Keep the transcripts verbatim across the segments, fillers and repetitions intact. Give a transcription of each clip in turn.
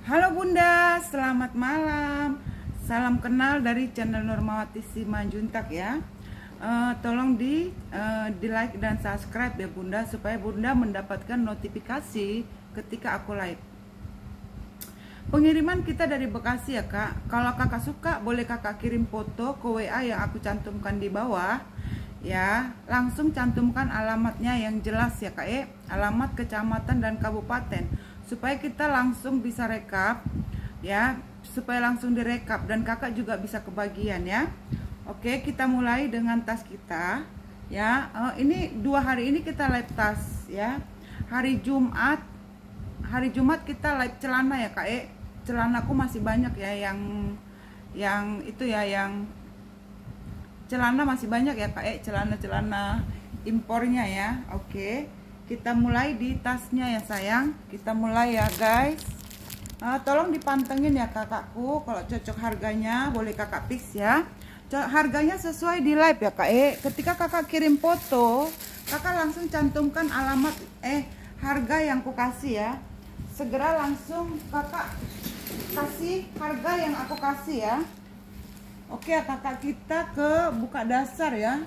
Halo Bunda, selamat malam. Salam kenal dari channel Nurmawati Simanjuntak ya. Uh, tolong di uh, di like dan subscribe ya Bunda, supaya Bunda mendapatkan notifikasi ketika aku live. Pengiriman kita dari Bekasi ya Kak. Kalau Kakak suka boleh Kakak kirim foto ke W A yang aku cantumkan di bawah ya. Langsung cantumkan alamatnya yang jelas ya Kak eh. Alamat kecamatan dan kabupaten, supaya kita langsung bisa rekap ya, supaya langsung direkap dan Kakak juga bisa kebagian ya. Oke, kita mulai dengan tas kita ya. Uh, ini dua hari ini kita live tas ya. Hari Jumat, hari Jumat kita live celana ya Kak eh. Celanaku masih banyak ya yang yang itu ya, yang celana masih banyak ya Kak eh. Celana-celana impornya ya. Oke, kita mulai di tasnya ya sayang. Kita mulai ya guys. Uh, tolong dipantengin ya kakakku. Kalau cocok harganya boleh kakak fix ya. Harganya sesuai di live ya Kak eh. Ketika kakak kirim foto, kakak langsung cantumkan alamat eh harga yang aku kasih ya. Segera langsung kakak kasih harga yang aku kasih ya. Oke kakak, kita ke buka dasar ya.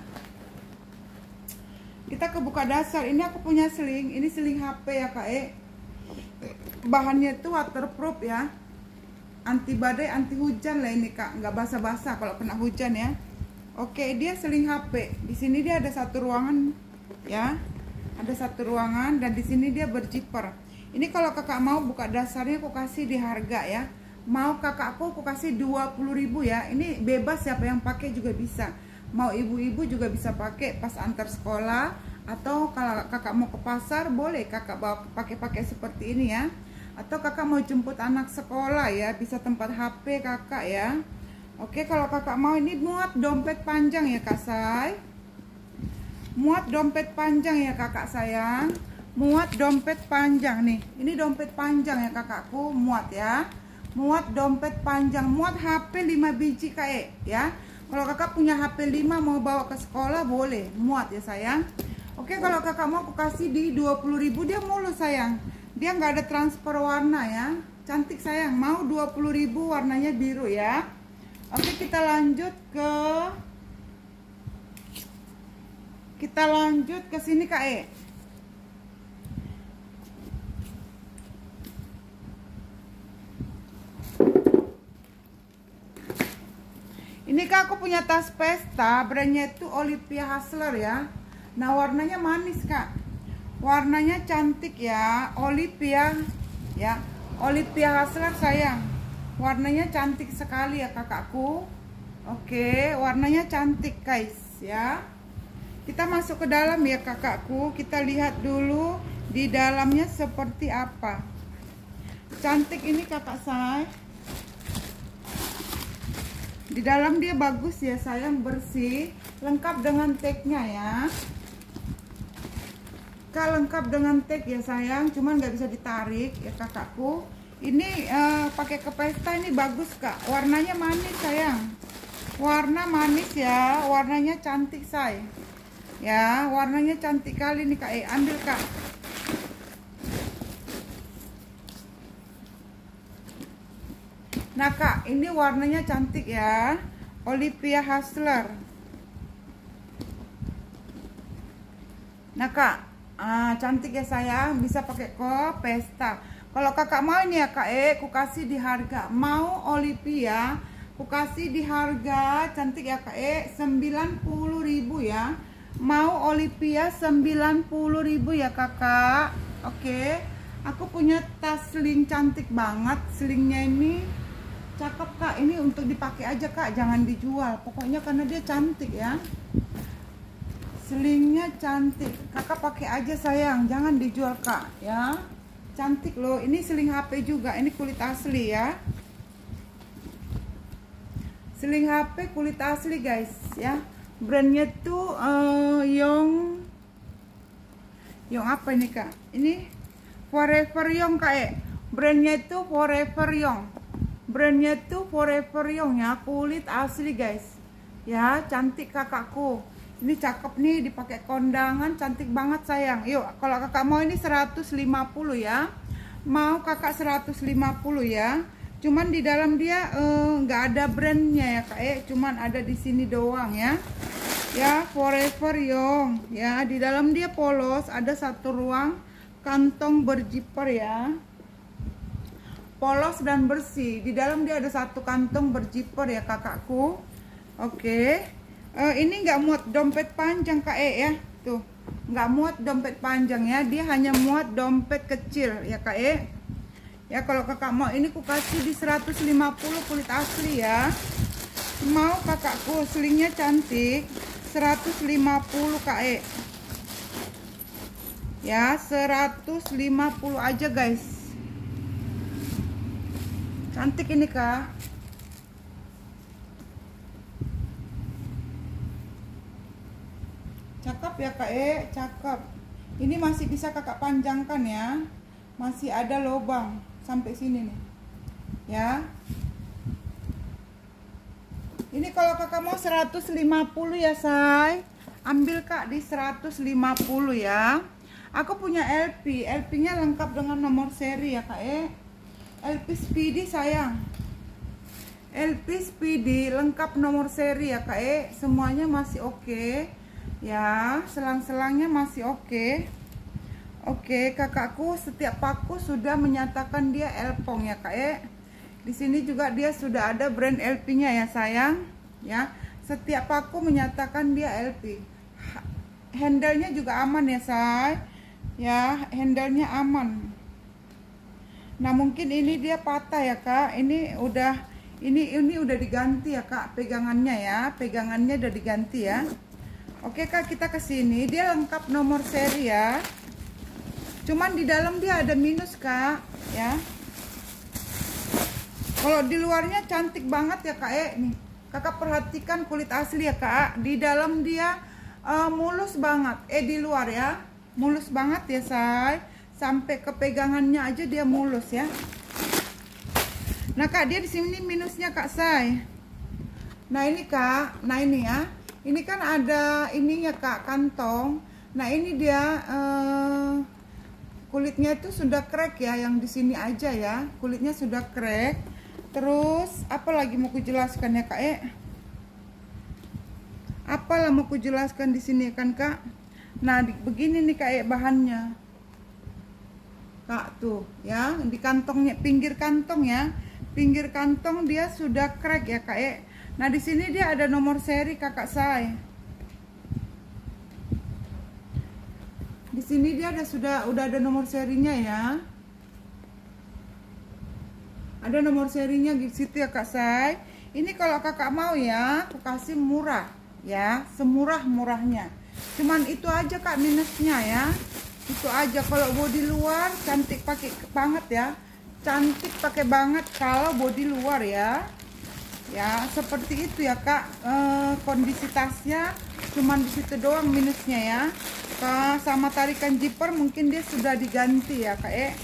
Kita ke buka dasar. Ini aku punya seling. Ini seling H P ya Kak eh. Bahannya itu waterproof ya, anti badai, anti hujan lah ini Kak, nggak basah-basah kalau kena hujan ya. Oke, dia seling H P. Di sini dia ada satu ruangan ya, ada satu ruangan dan di sini dia berjiper. Ini kalau kakak mau buka dasarnya aku kasih di harga ya. Mau kakakku aku kasih dua puluh ribu ya. Ini bebas, siapa yang pakai juga bisa. Mau ibu-ibu juga bisa pakai pas antar sekolah, atau kalau kakak mau ke pasar boleh kakak bawa pakai-pakai seperti ini ya. Atau kakak mau jemput anak sekolah ya, bisa tempat H P kakak ya. Oke, kalau kakak mau ini muat dompet panjang ya Kak Say. Muat dompet panjang ya kakak sayang. Muat dompet panjang nih. Ini dompet panjang ya kakakku, muat ya. Muat dompet panjang, muat H P lima biji Kak E ya. Kalau kakak punya H P lima mau bawa ke sekolah boleh, muat ya sayang. Oke, kalau kakak mau aku kasih di dua puluh ribu, dia mulus sayang. Dia nggak ada transfer warna ya. Cantik sayang, mau dua puluh ribu, warnanya biru ya. Oke, kita lanjut ke Kita lanjut ke sini Kak E. Ini Kak, aku punya tas pesta, brandnya itu Olivia Hustler ya. Nah, warnanya manis Kak. Warnanya cantik ya, Olivia ya. Olivia Hustler sayang. Warnanya cantik sekali ya kakakku. Oke, warnanya cantik guys ya. Kita masuk ke dalam ya kakakku. Kita lihat dulu di dalamnya seperti apa. Cantik ini kakak say. Di dalam dia bagus ya sayang, bersih, lengkap dengan tagnya ya. Kak, lengkap dengan tag ya sayang, cuman nggak bisa ditarik ya kakakku. Ini uh, pakai ke pesta ini bagus Kak. Warnanya manis sayang. Warna manis ya, warnanya cantik say. Ya, warnanya cantik kali nih Kak. Eh, ambil Kak. Nah Kak, ini warnanya cantik ya, Olivia Hustler. Nah Kak, ah, cantik ya sayang, bisa pakai ke pesta. Kalau kakak mau ini ya Kak eh, aku kasih di harga, mau Olivia, aku kasih di harga cantik ya Kak eh, sembilan puluh ribu ya. Mau Olivia sembilan puluh ribu ya kakak. Oke, aku punya tas sling cantik banget, slingnya ini cakep Kak. Ini untuk dipakai aja Kak, jangan dijual pokoknya karena dia cantik ya. Slingnya cantik, kakak pakai aja sayang, jangan dijual Kak ya. Cantik loh, ini seling H P juga, ini kulit asli ya. Seling H P kulit asli guys ya. Brandnya tuh uh, Yong Yong apa ini Kak? Ini Forever Young Kak eh. Brandnya itu Forever Young. Brandnya tuh Forever Young ya, kulit asli guys ya. Cantik kakakku, ini cakep nih, dipakai kondangan, cantik banget sayang. Yuk, kalau kakak mau ini seratus lima puluh ya. mau kakak seratus lima puluh ya. Cuman di dalam dia nggak uh, ada brandnya ya kak eh, cuman ada di sini doang ya. Ya, Forever Young ya. Di dalam dia polos, ada satu ruang kantong berziper ya. Polos dan bersih. Di dalam dia ada satu kantong berziper ya kakakku. Oke. Uh, ini nggak muat dompet panjang kak eh ya. Tuh, nggak muat dompet panjang ya. Dia hanya muat dompet kecil ya kak eh. Ya kalau kakak mau ini ku kasih di seratus lima puluh kulit asli ya. Mau kakakku selingnya cantik, seratus lima puluh kak e. Ya, seratus lima puluh aja guys. Cantik ini kak. Cakep ya kak e, cakep. Ini masih bisa kakak panjangkan ya. Masih ada lubang sampai sini nih. Ya. Ini kalau kakak mau seratus lima puluh ya say, ambil kak di seratus lima puluh ya. Aku punya L P, L P nya lengkap dengan nomor seri ya kak eh. L P Speedy sayang. L P Speedy lengkap nomor seri ya kak eh. Semuanya masih oke okay. Ya, selang-selangnya masih oke okay. Oke okay, kakakku setiap paku sudah menyatakan dia Elpong ya kak eh. Di sini juga dia sudah ada brand L P-nya ya sayang. Ya, setiap paku menyatakan dia L P. Handle-nya juga aman ya say. Ya, handle-nya aman. Nah mungkin ini dia patah ya kak. Ini udah ini ini udah diganti ya kak pegangannya ya. Pegangannya udah diganti ya. Oke kak, kita ke sini. Dia lengkap nomor seri ya. Cuman di dalam dia ada minus kak. Ya. Kalau di luarnya cantik banget ya kak eh nih. Kakak perhatikan kulit asli ya kak. Di dalam dia uh, mulus banget. Eh di luar ya. Mulus banget ya say. Sampai ke pegangannya aja dia mulus ya. Nah kak, dia di sini minusnya kak say. Nah ini kak. Nah ini ya. Ini kan ada ininya kak, kantong. Nah ini dia uh, kulitnya itu sudah crack ya. Yang di sini aja ya. Kulitnya sudah crack. Terus apa lagi mau kujelaskan ya kak eh? Apalah mau kujelaskan di sini kan kak? Nah di, begini nih kak eh bahannya. Kak tuh ya di kantongnya, pinggir kantong ya, pinggir kantong dia sudah crack ya kak eh. Nah di sini dia ada nomor seri kakak saya. Di sini dia ada sudah udah ada nomor serinya ya. Ada nomor serinya di situ ya kak say. Ini kalau kakak mau ya, aku kasih murah ya, semurah-murahnya. Cuman itu aja kak minusnya ya. Itu aja. Kalau body luar cantik pakai banget ya. Cantik pakai banget kalau body luar ya. Ya, seperti itu ya kak. E, kondisi tasnya cuman di situ doang minusnya ya. Kak, sama tarikan zipper mungkin dia sudah diganti ya kak eh.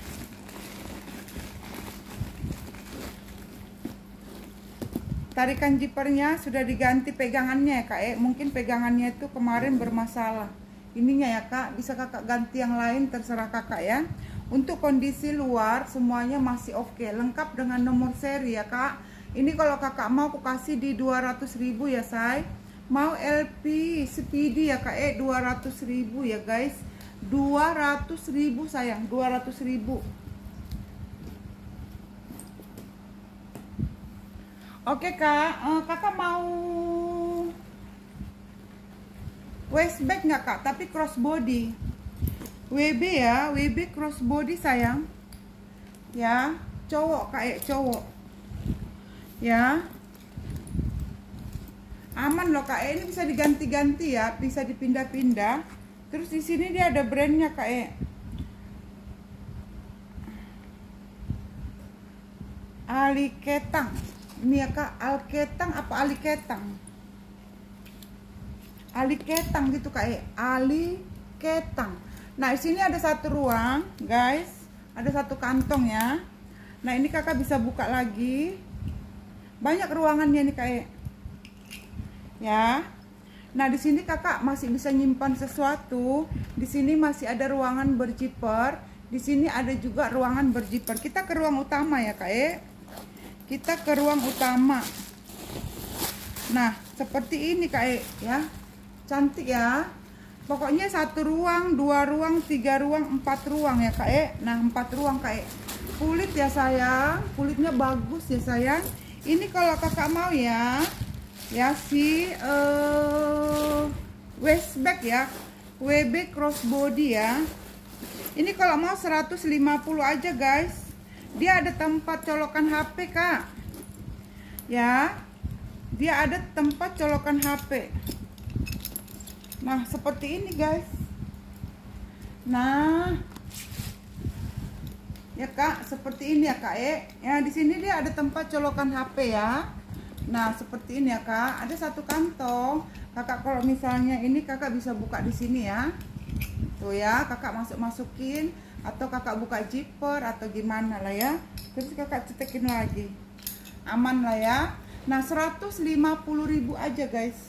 Tarikan zippernya sudah diganti pegangannya ya kak eh. Mungkin pegangannya itu kemarin bermasalah. Ininya ya kak, bisa kakak ganti yang lain, terserah kakak ya. Untuk kondisi luar semuanya masih oke, lengkap dengan nomor seri ya kak. Ini kalau kakak mau aku kasih di dua ratus ribu ya say. Mau L P Speedy ya kak eh, dua ratus ribu ya guys. Dua ratus ribu sayang, dua ratus ribu. Oke kak, uh, kakak mau waistbag nggak kak? Tapi crossbody, W B ya, W B crossbody sayang. Ya, cowok kayak cowok. Ya, aman loh kak. Ini bisa diganti-ganti ya, bisa dipindah-pindah. Terus di sini dia ada brandnya kak. Aliketang. Ini ya kak, Alketang apa Aliketang? Aliketang gitu kak eh, Aliketang. Nah di sini ada satu ruang guys, ada satu kantong ya. Nah ini kakak bisa buka lagi, banyak ruangannya nih kak eh. Ya. Nah di sini kakak masih bisa nyimpan sesuatu. Di sini masih ada ruangan berzipper. Di sini ada juga ruangan berjiper. Kita ke ruang utama ya kak E. Kita ke ruang utama. Nah seperti ini kak E ya, cantik ya. Pokoknya satu ruang, dua ruang, tiga ruang, empat ruang ya kak E. Nah empat ruang kak E. Kulit ya sayang, kulitnya bagus ya sayang. Ini kalau kakak mau ya, ya si uh, waistbag ya, W B crossbody ya. Ini kalau mau seratus lima puluh aja guys. Dia ada tempat colokan H P kak. Ya, dia ada tempat colokan H P. Nah seperti ini guys. Nah ya kak, seperti ini ya kak E. Ya di sini dia ada tempat colokan H P ya. Nah seperti ini ya kak. Ada satu kantong. Kakak kalau misalnya ini kakak bisa buka di sini ya. Tuh ya, kakak masuk masukin atau kakak buka zipper atau gimana lah ya. Terus kakak cetekin lagi. Aman lah ya. Nah seratus lima puluh ribu aja guys.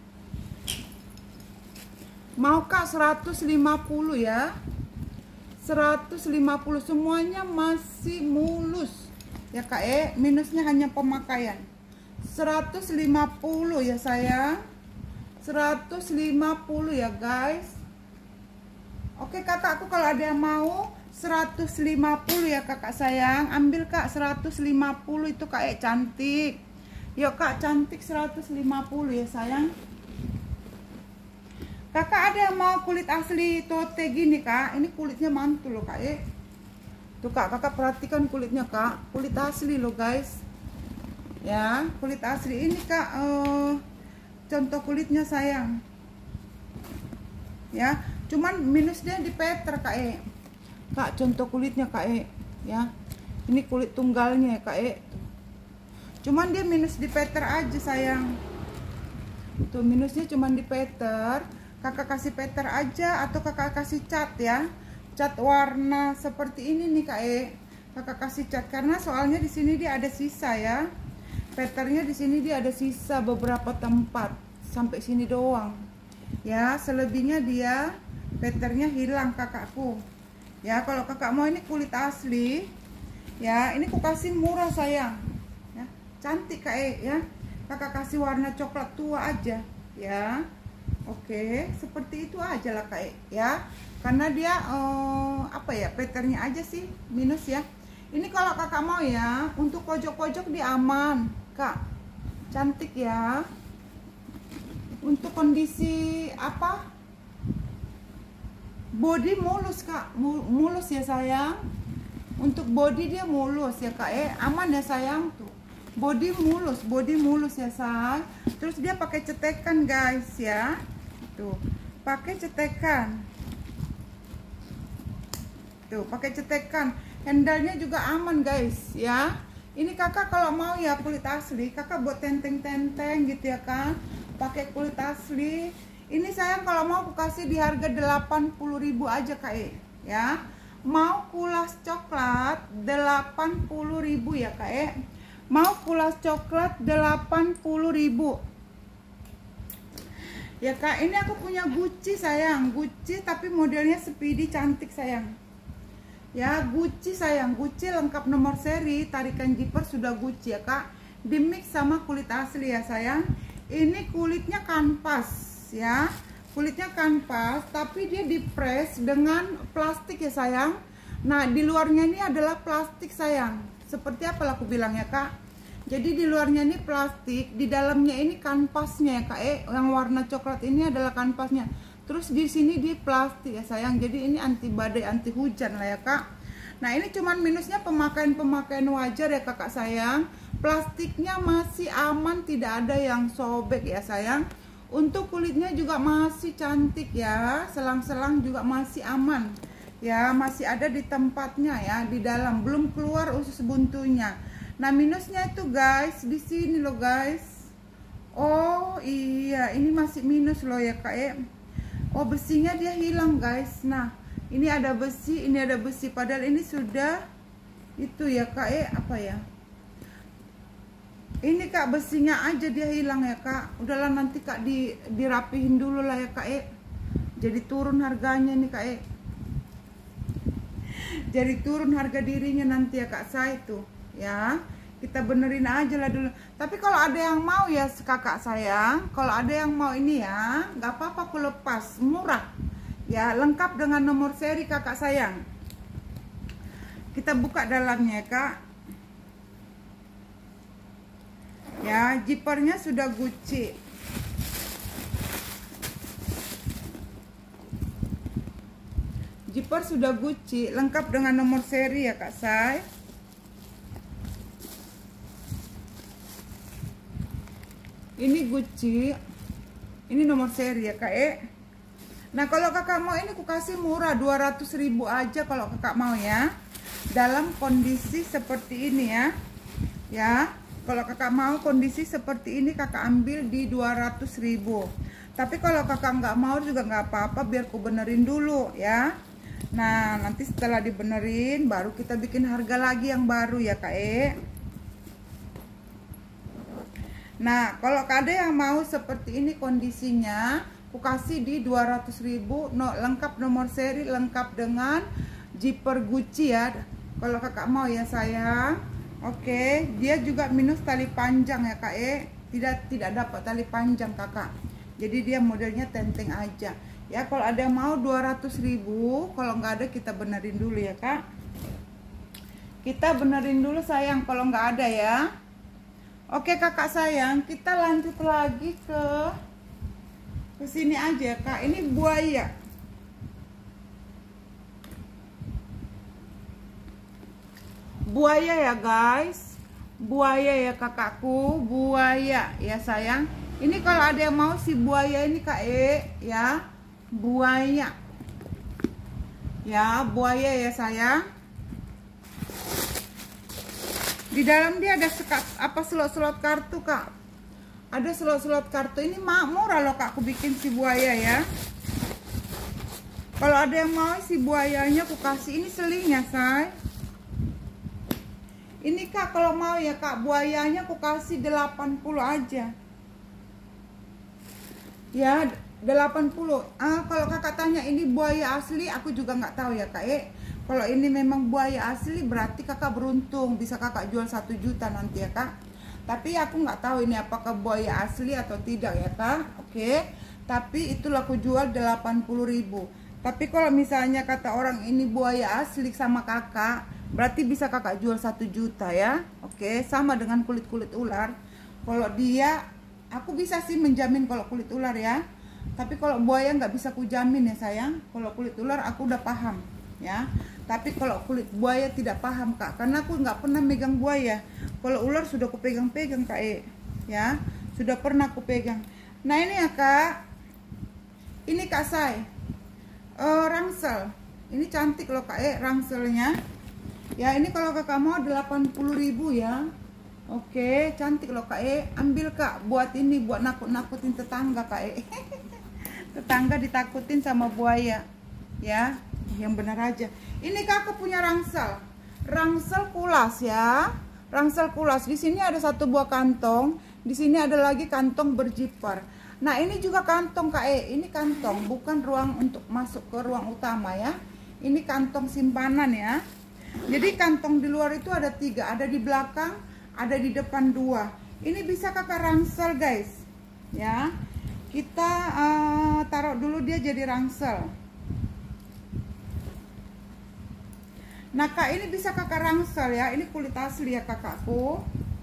Mau kak seratus lima puluh ya. Seratus lima puluh semuanya masih mulus ya kak E. Minusnya hanya pemakaian. Seratus lima puluh ya sayang. Seratus lima puluh ya guys. Oke kakakku, kalau ada yang mau seratus lima puluh ya kakak sayang, ambil kak seratus lima puluh itu kak E, cantik. Yuk kak, cantik seratus lima puluh ya sayang. Kakak ada yang mau kulit asli tote gini kak. Ini kulitnya mantul loh kak E. Tuh kak, kakak perhatikan kulitnya kak. Kulit asli loh guys. Ya, kulit asli ini kak. uh, Contoh kulitnya sayang. Ya, cuman minusnya di peter kak E. Kak, contoh kulitnya kak E. Ya, ini kulit tunggalnya ya kak E. Cuman dia minus di peter aja sayang. Tuh minusnya cuman di peter. Kakak kasih peter aja atau kakak kasih cat ya, cat warna seperti ini nih kak E. Kakak kasih cat karena soalnya di sini dia ada sisa ya. Peternya di sini dia ada sisa beberapa tempat sampai sini doang. Ya, selebihnya dia peternya hilang kakakku. Ya, kalau kakak mau ini kulit asli, ya ini aku kasih murah sayang. Ya, cantik kak E ya. Kakak kasih warna coklat tua aja ya. Oke, seperti itu aja lah kak ya. Karena dia eh, apa ya, peternya aja sih minus ya. Ini kalau kakak mau ya, untuk pojok-pojok dia aman kak, cantik ya. Untuk kondisi apa, body mulus kak, mulus ya sayang. Untuk body dia mulus ya kak eh, aman ya sayang. Tuh body mulus, body mulus ya sayang. Terus dia pakai cetekan guys ya. Tuh, pakai cetekan. Tuh, pakai cetekan. Handle-nya juga aman, guys, ya. Ini kakak kalau mau ya kulit asli, kakak buat tenteng-tenteng gitu ya kan. Pakai kulit asli. Ini sayang kalau mau aku kasih di harga delapan puluh ribu aja, Kak E, ya. Mau kulas coklat delapan puluh ribu ya, Kak E. Mau kulas coklat delapan puluh ribu. Ya kak, ini aku punya Gucci sayang, Gucci tapi modelnya speedy, cantik sayang. Ya Gucci sayang, Gucci lengkap nomor seri, tarikan zipper sudah Gucci ya kak. Di mix sama kulit asli ya sayang. Ini kulitnya kanvas ya, kulitnya kanvas tapi dia di press dengan plastik ya sayang. Nah di luarnya ini adalah plastik sayang. Seperti apa lah aku bilang ya kak. Jadi di luarnya ini plastik, di dalamnya ini kanvasnya ya kak eh, yang warna coklat ini adalah kanvasnya. Terus di sini di plastik ya sayang. Jadi ini anti badai, anti hujan lah ya kak. Nah ini cuman minusnya pemakaian-pemakaian wajar ya kakak sayang. Plastiknya masih aman, tidak ada yang sobek ya sayang. Untuk kulitnya juga masih cantik ya, selang-selang juga masih aman. Ya masih ada di tempatnya ya, di dalam belum keluar usus buntunya. Nah minusnya itu guys, di sini loh guys. Oh iya, ini masih minus loh ya kak ya. Oh besinya dia hilang guys. Nah ini ada besi, ini ada besi. Padahal ini sudah itu ya kak ya, apa ya. Ini kak besinya aja dia hilang ya kak. Udahlah nanti kak di, dirapihin dulu lah ya kak ya. Jadi turun harganya nih kak ya. Jadi turun harga dirinya nanti ya kak saya itu ya. Kita benerin aja lah dulu. Tapi kalau ada yang mau ya kakak sayang, kalau ada yang mau ini ya, nggak apa-apa aku lepas, murah ya, lengkap dengan nomor seri kakak sayang. Kita buka dalamnya kak ya. Zippernya sudah Gucci. Zipper sudah Gucci, lengkap dengan nomor seri ya kak say. Ini Gucci, ini nomor seri ya kak e. Nah kalau kakak mau ini aku kasih murah dua ratus ribu aja kalau kakak mau ya. Dalam kondisi seperti ini ya. Ya, kalau kakak mau kondisi seperti ini kakak ambil di dua ratus ribu. Tapi kalau kakak nggak mau juga nggak apa-apa, biar aku benerin dulu ya. Nah nanti setelah dibenerin baru kita bikin harga lagi yang baru ya kak e. Nah kalau ada yang mau seperti ini kondisinya, aku kasih di dua ratus ribu, no, lengkap nomor seri, lengkap dengan zipper Gucci ya. Kalau kakak mau ya sayang. Oke, dia juga minus tali panjang ya kak e. Tidak tidak dapat tali panjang kakak. Jadi dia modelnya tenteng aja. Ya kalau ada yang mau dua ratus ribu, kalau nggak ada kita benerin dulu ya kak. Kita benerin dulu sayang kalau nggak ada ya. Oke kakak sayang, kita lanjut lagi ke ke sini aja kak. Ini buaya. Buaya ya guys. Buaya ya kakakku, buaya ya sayang. Ini kalau ada yang mau si buaya ini kak E ya. Buaya. Ya, buaya ya sayang. Di dalam dia ada sekat apa slot-slot kartu kak. Ada slot-slot kartu. Ini murah loh kak, aku bikin si buaya ya. Kalau ada yang mau si buayanya aku kasih. Ini selingnya say. Ini kak kalau mau ya kak, buayanya aku kasih delapan puluh aja. Ya delapan puluh. Ah, kalau kakak tanya ini buaya asli, aku juga nggak tahu ya kak eh. Kalau ini memang buaya asli berarti kakak beruntung, bisa kakak jual satu juta nanti ya kak. Tapi aku nggak tahu ini apakah buaya asli atau tidak ya kak. Oke, tapi itulah aku jual delapan puluh ribu. Tapi kalau misalnya kata orang ini buaya asli sama kakak, berarti bisa kakak jual satu juta ya. Oke, sama dengan kulit-kulit ular. Kalau dia, aku bisa sih menjamin kalau kulit ular ya. Tapi kalau buaya nggak bisa aku jamin ya sayang. Kalau kulit ular aku udah paham ya. Tapi kalau kulit buaya tidak paham kak, karena aku nggak pernah megang buaya. Kalau ular sudah aku pegang-pegang kak e, ya sudah pernah aku pegang. Nah ini ya kak, ini kak say, uh, rangsel. Ini cantik loh kak e, rangselnya. Ya ini kalau kakak mau delapan puluh ribu ya. Oke, cantik loh kak e, ambil kak. Buat ini, buat nakut-nakutin tetangga kak e. Tetangga ditakutin sama buaya, ya. Yang benar aja. Ini kakak punya rangsel, rangsel kulas ya, rangsel kulas. Di sini ada satu buah kantong, di sini ada lagi kantong berzipper. Nah ini juga kantong kak E, ini kantong, bukan ruang untuk masuk ke ruang utama ya. Ini kantong simpanan ya. Jadi kantong di luar itu ada tiga, ada di belakang, ada di depan dua. Ini bisa kakak rangsel guys, ya. Kita uh, taruh dulu dia jadi rangsel. Nah kak ini bisa kakak rangsel ya, ini kulit asli ya kakakku.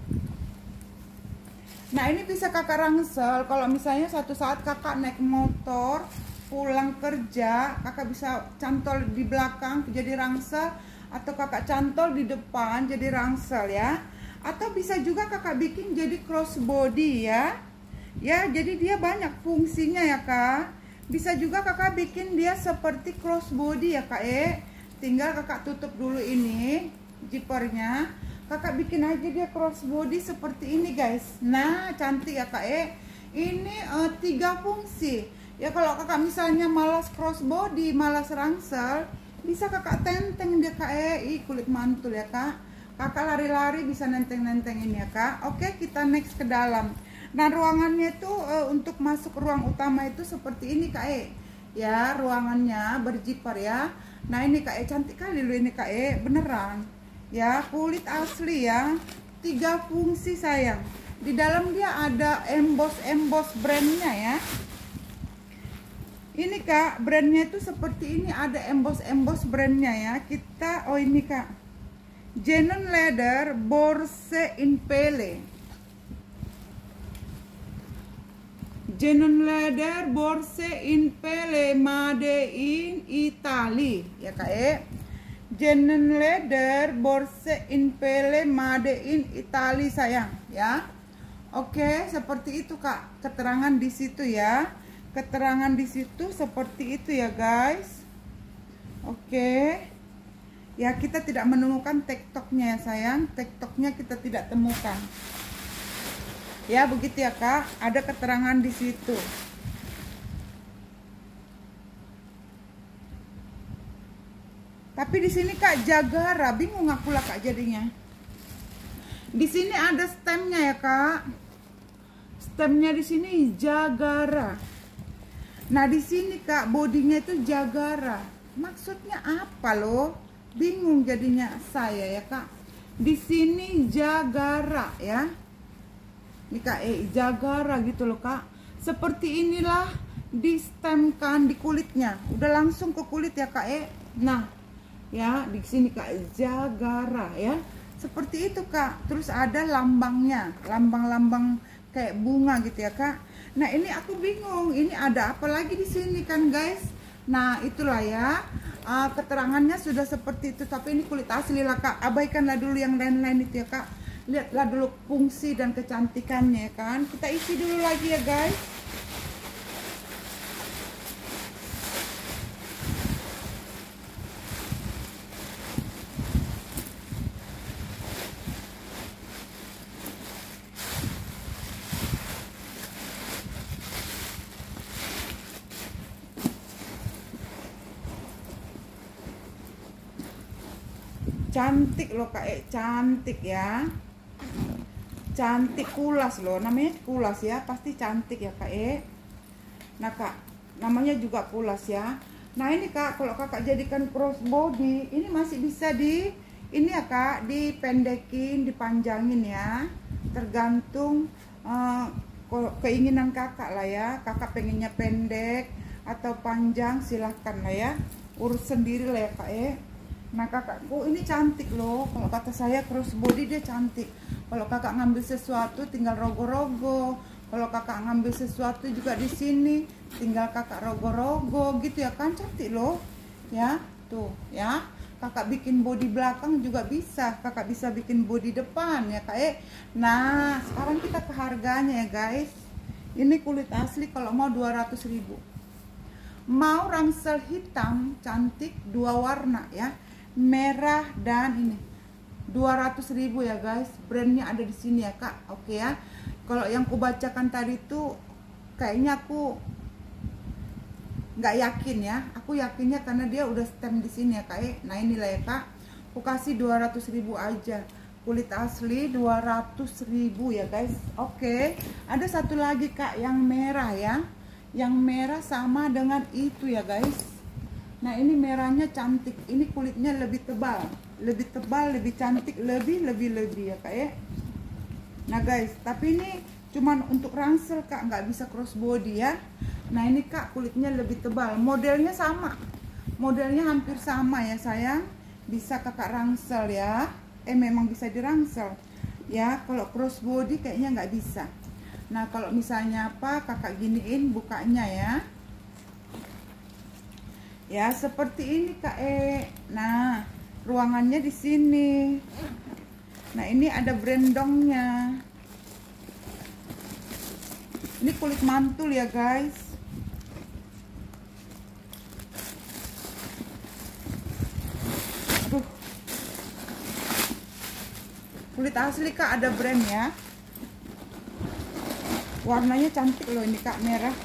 Nah ini bisa kakak rangsel kalau misalnya suatu saat kakak naik motor pulang kerja, kakak bisa cantol di belakang jadi rangsel, atau kakak cantol di depan jadi rangsel ya. Atau bisa juga kakak bikin jadi crossbody ya. Ya jadi dia banyak fungsinya ya kak. Bisa juga kakak bikin dia seperti crossbody ya kak E. Tinggal kakak tutup dulu ini zippernya, kakak bikin aja dia crossbody seperti ini guys. Nah cantik ya kak E. Ini uh, tiga fungsi ya. Kalau kakak misalnya malas crossbody, malas rangsel, bisa kakak tenteng dia kak E. Ih, kulit mantul ya kak. Kakak lari-lari bisa nenteng-nenteng ini ya kak. Oke, kita next ke dalam. Nah ruangannya itu uh, untuk masuk ruang utama itu seperti ini kak E. ya, ruangannya berzipper ya. Nah ini kak E cantik kali loh ini kak E, beneran ya, kulit asli ya, tiga fungsi sayang. Di dalam dia ada emboss-emboss brandnya ya. Ini kak, brandnya itu seperti ini, ada emboss-emboss brandnya ya. Kita, oh ini kak, Genuine Leather Borse in Pele, Genuine Leather Borse in Pele, made in Italy ya kak E. Genuine Leather Borse in Pele, made in Italy sayang ya. Oke, seperti itu kak, keterangan di situ ya. Keterangan di situ seperti itu ya guys. Oke. Ya, kita tidak menemukan tektoknya ya sayang. Tektoknya kita tidak temukan. Ya, begitu ya kak. Ada keterangan di situ. Tapi di sini kak Jagara, bingung aku lah kak jadinya. Di sini ada stemnya ya kak. Stemnya di sini Jagara. Nah di sini kak bodinya itu Jagara. Maksudnya apa loh? Bingung jadinya saya ya kak. Di sini Jagara ya. Ini kak eh Jagara gitu loh kak. Seperti inilah distemkan di kulitnya. Udah langsung ke kulit ya kak eh. Nah ya di sini kak Jagara ya. Seperti itu kak. Terus ada lambangnya, lambang-lambang kayak bunga gitu ya kak. Nah ini aku bingung, ini ada apa lagi di sini kan guys? Nah itulah ya, uh, keterangannya sudah seperti itu. Tapi ini kulit asli lah kak, abaikanlah dulu yang lain-lain itu ya kak. Lihatlah dulu fungsi dan kecantikannya kan. Kita isi dulu lagi ya guys. Cantik loh kak E, cantik ya. Cantik, kulas loh, namanya kulas ya, pasti cantik ya kak E. Nah kak, namanya juga kulas ya. Nah ini kak, kalau kakak jadikan crossbody, ini masih bisa di, ini ya kak, dipendekin, dipanjangin ya. Tergantung uh, keinginan kakak lah ya. Kakak pengennya pendek atau panjang, silahkan lah ya. Urus sendiri lah ya kak E. Nah kakakku ini cantik loh. Kalau kata saya crossbody dia cantik. Kalau kakak ngambil sesuatu tinggal rogo-rogo. Kalau kakak ngambil sesuatu juga di sini tinggal kakak rogo-rogo gitu ya kan, cantik loh. Ya, tuh ya. Kakak bikin body belakang juga bisa. Kakak bisa bikin body depan ya kak eh. Nah, sekarang kita ke harganya ya guys. Ini kulit asli kalau mau dua ratus ribu. Mau ransel hitam cantik dua warna ya. Merah dan ini dua ratus ribu ya guys. Brandnya ada di sini ya kak. Oke ya. Kalau yang kubacakan tadi tuh kayaknya aku nggak yakin ya. Aku yakinnya karena dia udah stem di sini ya kak. Nah inilah ya kak. Aku kasih dua ratus ribu aja. Kulit asli dua ratus ribu ya guys. Oke. Ada satu lagi kak yang merah ya. Yang merah sama dengan itu ya guys. Nah ini merahnya cantik, ini kulitnya lebih tebal, lebih tebal, lebih cantik, lebih lebih lebih ya kak ya. Nah guys, tapi ini cuman untuk ransel kak, nggak bisa crossbody ya. Nah ini kak kulitnya lebih tebal, modelnya sama, modelnya hampir sama ya sayang. Bisa kakak ransel ya, eh memang bisa diransel ya. Kalau crossbody kayaknya nggak bisa. Nah kalau misalnya apa kakak giniin bukanya ya. Ya seperti ini kak E. Nah ruangannya di sini. Nah ini ada brendongnya. Ini kulit mantul ya guys. Aduh. Kulit asli kak, ada brand ya. Warnanya cantik loh ini kak, merah.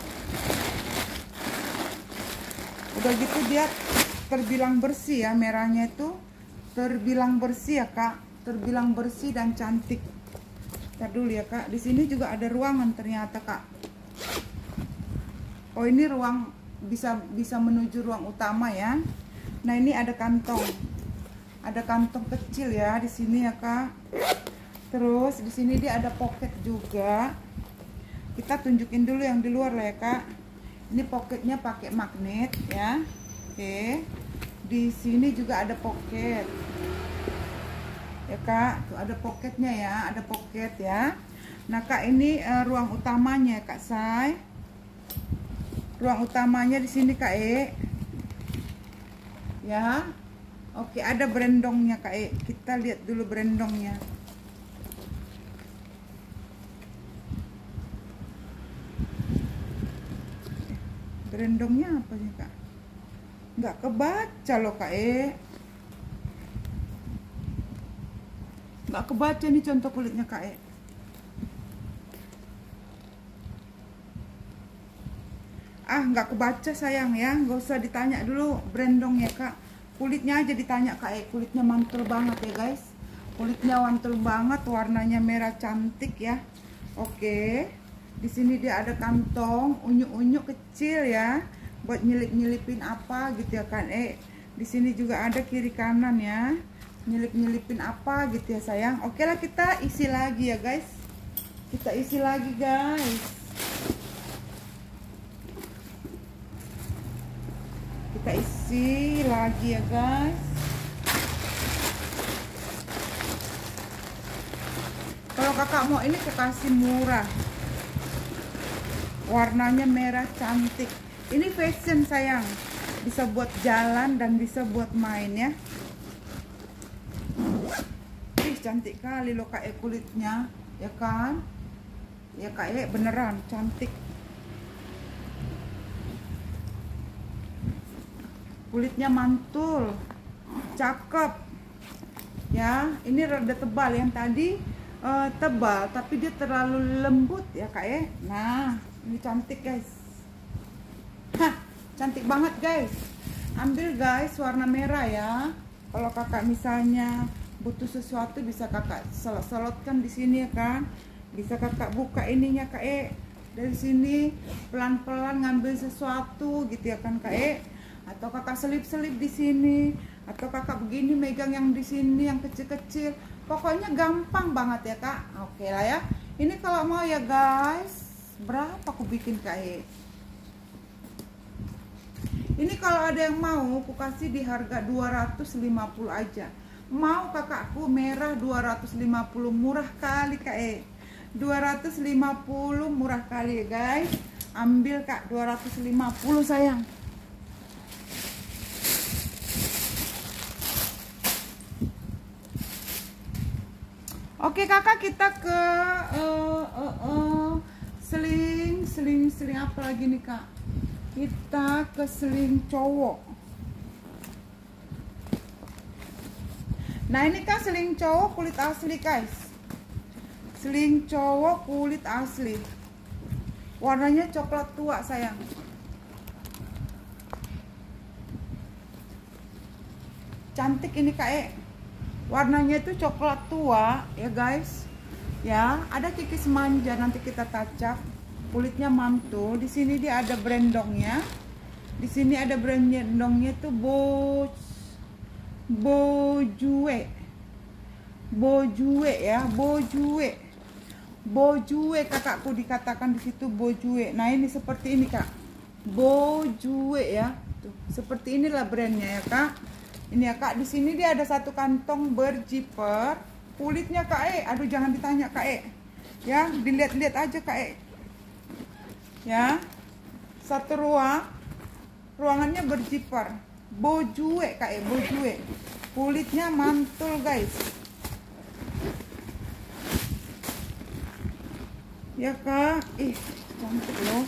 Udah gitu dia terbilang bersih ya, merahnya itu terbilang bersih ya kak, terbilang bersih dan cantik. Ntar dulu ya kak, di sini juga ada ruangan ternyata kak. Oh ini ruang bisa bisa menuju ruang utama ya. Nah ini ada kantong, ada kantong kecil ya di sini ya kak. Terus di sini dia ada pocket juga. Kita tunjukin dulu yang di luar lah ya kak. Ini pocketnya pakai magnet ya. Oke. Di sini juga ada pocket. Ya kak, tuh ada pocketnya ya, ada pocket ya. Nah kak ini uh, ruang utamanya kak Say. Ruang utamanya di sini kak E. Ya. Oke, ada brendongnya kak E. Kita lihat dulu brendongnya. Brendongnya apa sih kak? Nggak kebaca loh kak E. Nggak kebaca nih contoh kulitnya kak E. Ah nggak kebaca sayang ya, nggak usah ditanya dulu brendong ya kak. Kulitnya aja ditanya kak E. Kulitnya mantul banget ya guys. Kulitnya mantul banget, warnanya merah cantik ya. Oke. Di sini dia ada kantong unyu-unyu kecil ya, buat nyelip-nyelipin apa gitu ya kan. Eh, di sini juga ada kiri kanan ya, nyelip-nyelipin apa gitu ya sayang. Oke lah, kita isi lagi ya guys. Kita isi lagi guys. Kita isi lagi ya guys. Kalau kakak mau ini aku kasih murah. Warnanya merah cantik. Ini fashion sayang. Bisa buat jalan dan bisa buat main ya. Ih cantik kali loh kak E kulitnya. Ya kan? Ya kak E beneran cantik. Kulitnya mantul. Cakep. Ya, ini rada tebal. Yang tadi uh, tebal tapi dia terlalu lembut ya kak E. Nah, ini cantik guys. Hah, cantik banget guys. Ambil guys warna merah ya. Kalau kakak misalnya butuh sesuatu bisa kakak selot-selotkan di sini ya kan. Bisa kakak buka ininya kak E. Dari sini pelan-pelan ngambil sesuatu gitu ya kan kak E. Atau kakak selip-selip di sini. Atau kakak begini megang yang di sini yang kecil-kecil. Pokoknya gampang banget ya kak. Oke lah ya. Ini kalau mau ya guys. Berapa aku bikin kak E? Ini kalau ada yang mau aku kasih di harga dua ratus lima puluh aja. Mau kakakku merah dua ratus lima puluh, murah kali kak E. dua ratus lima puluh murah kali ya guys. Ambil kak dua ratus lima puluh sayang. Oke kakak, kita ke uh, uh, uh, seling, seling, seling apa lagi nih kak? Kita ke seling cowok. Nah ini kan seling cowok kulit asli guys. Seling cowok kulit asli. Warnanya coklat tua sayang. Cantik ini kak E. Warnanya itu coklat tua ya guys. Ya, ada kikis manja nanti kita tacap. Kulitnya mantul. Di sini dia ada brendongnya. Di sini ada brendongnya tuh bo bojue. Bojue ya, bojue. Bojue kakakku dikatakan di situ bojue. Nah, ini seperti ini, Kak. Bojue ya. Tuh, seperti inilah brandnya ya, Kak. Ini ya kak, di sini dia ada satu kantong berjiper. Kulitnya kak E, aduh jangan ditanya kak E. Ya, dilihat-lihat aja kak E. Ya, satu ruang, ruangannya berjiper. Bojue kak E, bojue. Kulitnya mantul guys. Ya kak, ih cantik loh.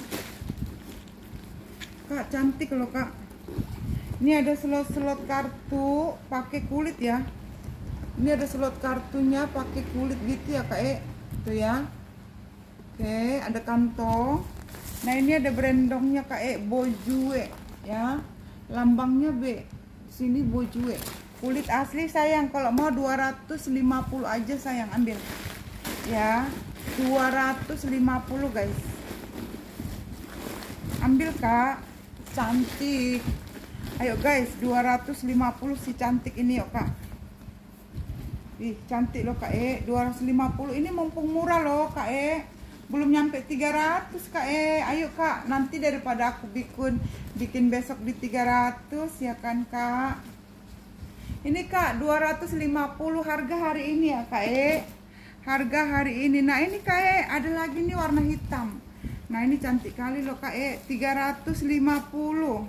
Kak cantik loh kak. Ini ada slot-slot kartu pakai kulit ya. Ini ada slot kartunya pakai kulit gitu ya kak E. Tuh ya. Oke, ada kantong. Nah ini ada brendongnya kak E, bojue ya. Lambangnya B. Sini bojue. Kulit asli sayang. Kalau mau dua ratus lima puluh aja sayang, ambil. Ya, dua ratus lima puluh guys. Ambil kak. cantik. Ayo guys, dua ratus lima puluh si cantik ini yuk kak. Ih cantik loh kak E, dua ratus lima puluh ini mumpung murah loh kak E, belum nyampe tiga ratus kak E. Ayo kak, nanti daripada aku bikin bikin besok di tiga ratus ya kan kak. Ini kak dua ratus lima puluh harga hari ini ya kak E, harga hari ini. Nah ini kak E ada lagi nih warna hitam. Nah ini cantik kali loh kak E, tiga ratus lima puluh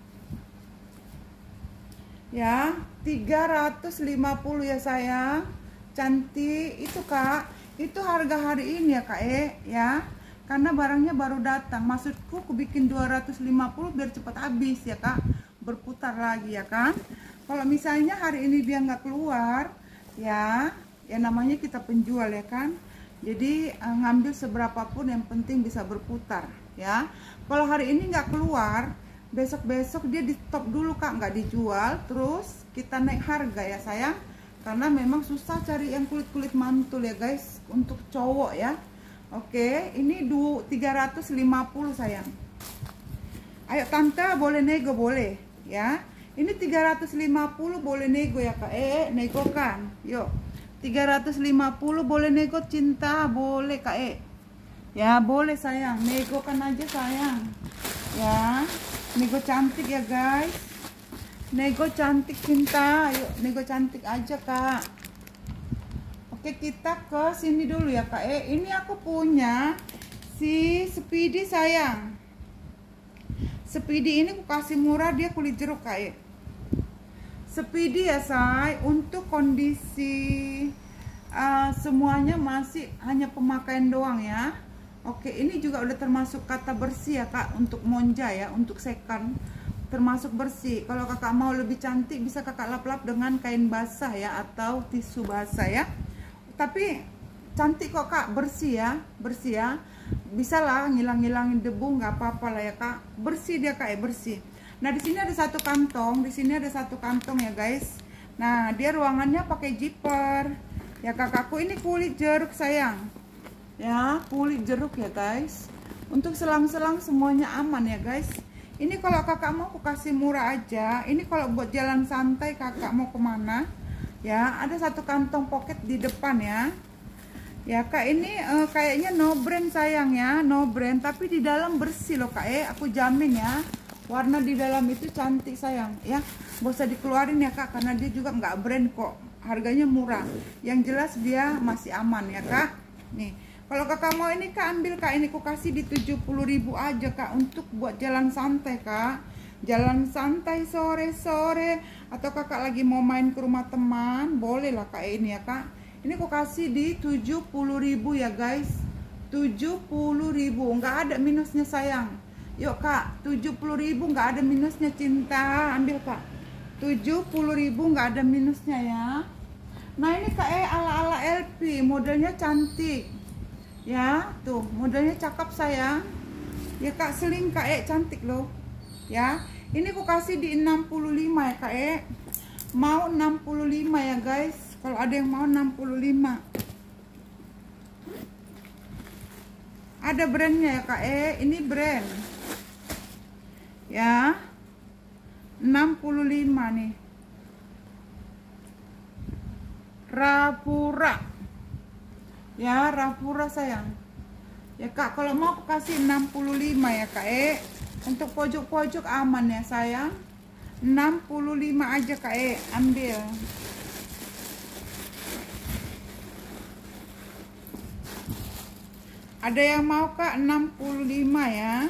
ya, tiga ratus lima puluh ya sayang. Cantik itu kak, itu harga hari ini ya kak E ya, karena barangnya baru datang. Maksudku aku bikin dua ratus lima puluh biar cepat habis ya kak, berputar lagi ya kan. Kalau misalnya hari ini dia nggak keluar ya, ya namanya kita penjual ya kan, jadi eh, ngambil seberapapun yang penting bisa berputar ya. Kalau hari ini nggak keluar, besok-besok dia di stop dulu kak, nggak dijual, terus kita naik harga ya sayang, karena memang susah cari yang kulit-kulit mantul ya guys untuk cowok ya. Oke, ini tiga ratus lima puluh sayang. Ayo tante boleh nego boleh ya. Ini tiga ratus lima puluh boleh nego ya kak E, nego kan. Yuk, tiga ratus lima puluh boleh nego cinta, boleh kak E. Ya boleh sayang, nego kan aja sayang. Ya, nego cantik ya guys. Nego cantik cinta, yuk nego cantik aja kak. Oke kita ke sini dulu ya kak E. Ini aku punya si Speedy sayang. Speedy ini aku kasih murah, dia kulit jeruk kak E. Speedy ya say, untuk kondisi uh, semuanya masih hanya pemakaian doang ya. Oke ini juga udah termasuk kata bersih ya kak, untuk monja ya, untuk second termasuk bersih. Kalau kakak mau lebih cantik bisa kakak lap-lap dengan kain basah ya, atau tisu basah ya. Tapi cantik kok kak, bersih ya, bersih ya. Bisa lah ngilang-ngilangin debu, nggak apa-apa lah ya kak. Bersih dia kak ya, bersih. Nah di sini ada satu kantong, di sini ada satu kantong ya guys. Nah dia ruangannya pakai zipper. Ya kakakku ini kulit jeruk sayang. Ya kulit jeruk ya guys. Untuk selang-selang semuanya aman ya guys. Ini kalau kakak mau aku kasih murah aja. Ini kalau buat jalan santai kakak mau kemana ya, ada satu kantong pocket di depan ya. Ya kak ini uh, kayaknya no brand sayang ya, no brand, tapi di dalam bersih loh kak eh, aku jamin ya. Warna di dalam itu cantik sayang ya. Gak usah dikeluarin ya kak, karena dia juga nggak brand kok, harganya murah. Yang jelas dia masih aman ya kak. Nih kalau kakak mau ini kak ambil kak, ini aku kasih di tujuh puluh ribu aja kak, untuk buat jalan santai kak. Jalan santai sore-sore, atau kakak lagi mau main ke rumah teman, boleh lah kak ini ya kak. Ini aku kasih di tujuh puluh ribu ya guys, tujuh puluh ribu, nggak ada minusnya sayang. Yuk kak, tujuh puluh ribu nggak ada minusnya cinta, ambil kak. tujuh puluh ribu nggak ada minusnya ya. Nah ini kak eh ala-ala L P, modelnya cantik. Ya, tuh modelnya cakep sayang. Ya kak, seling kak eh cantik loh. Ya, ini aku kasih di enam puluh lima ya kak eh. Mau enam puluh lima ya guys. Kalau ada yang mau enam puluh lima. Ada brandnya ya kak eh, ini brand. Ya. enam puluh lima nih. Rapura. Ya, Rapura sayang. Ya kak, kalau mau aku kasih enam puluh lima ya kak eh. Untuk pojok-pojok aman ya sayang. enam puluh lima aja kak eh, ambil. Ada yang mau kak enam puluh lima ya.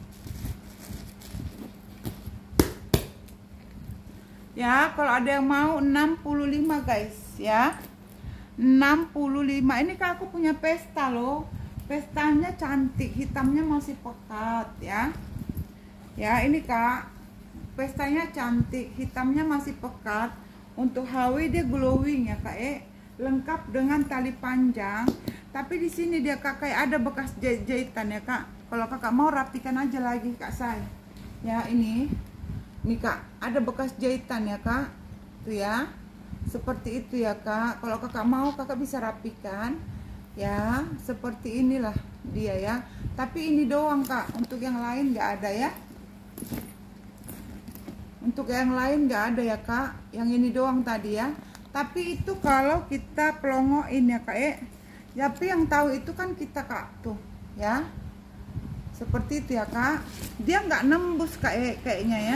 Ya, kalau ada yang mau enam puluh lima guys ya. enam puluh lima. Ini kak aku punya pesta loh. Pestanya cantik, hitamnya masih pekat ya. Ya, ini kak. Pestanya cantik, hitamnya masih pekat. Untuk H W dia glowing ya kak eh. Lengkap dengan tali panjang. Tapi di sini dia kak kayak ada bekas jahitan ya kak. Kalau kakak mau rapikan aja lagi kak saya. Ya ini. Nih kak, ada bekas jahitan ya kak. Tuh ya. Seperti itu ya kak. Kalau kakak mau kakak bisa rapikan. Ya, seperti inilah dia ya. Tapi ini doang kak. Untuk yang lain nggak ada ya. Untuk yang lain nggak ada ya kak, yang ini doang tadi ya. Tapi itu kalau kita pelongoin ya kak eh. Tapi yang tahu itu kan kita kak tuh ya. Seperti itu ya kak. Dia nggak nembus kak eh, kayaknya ya.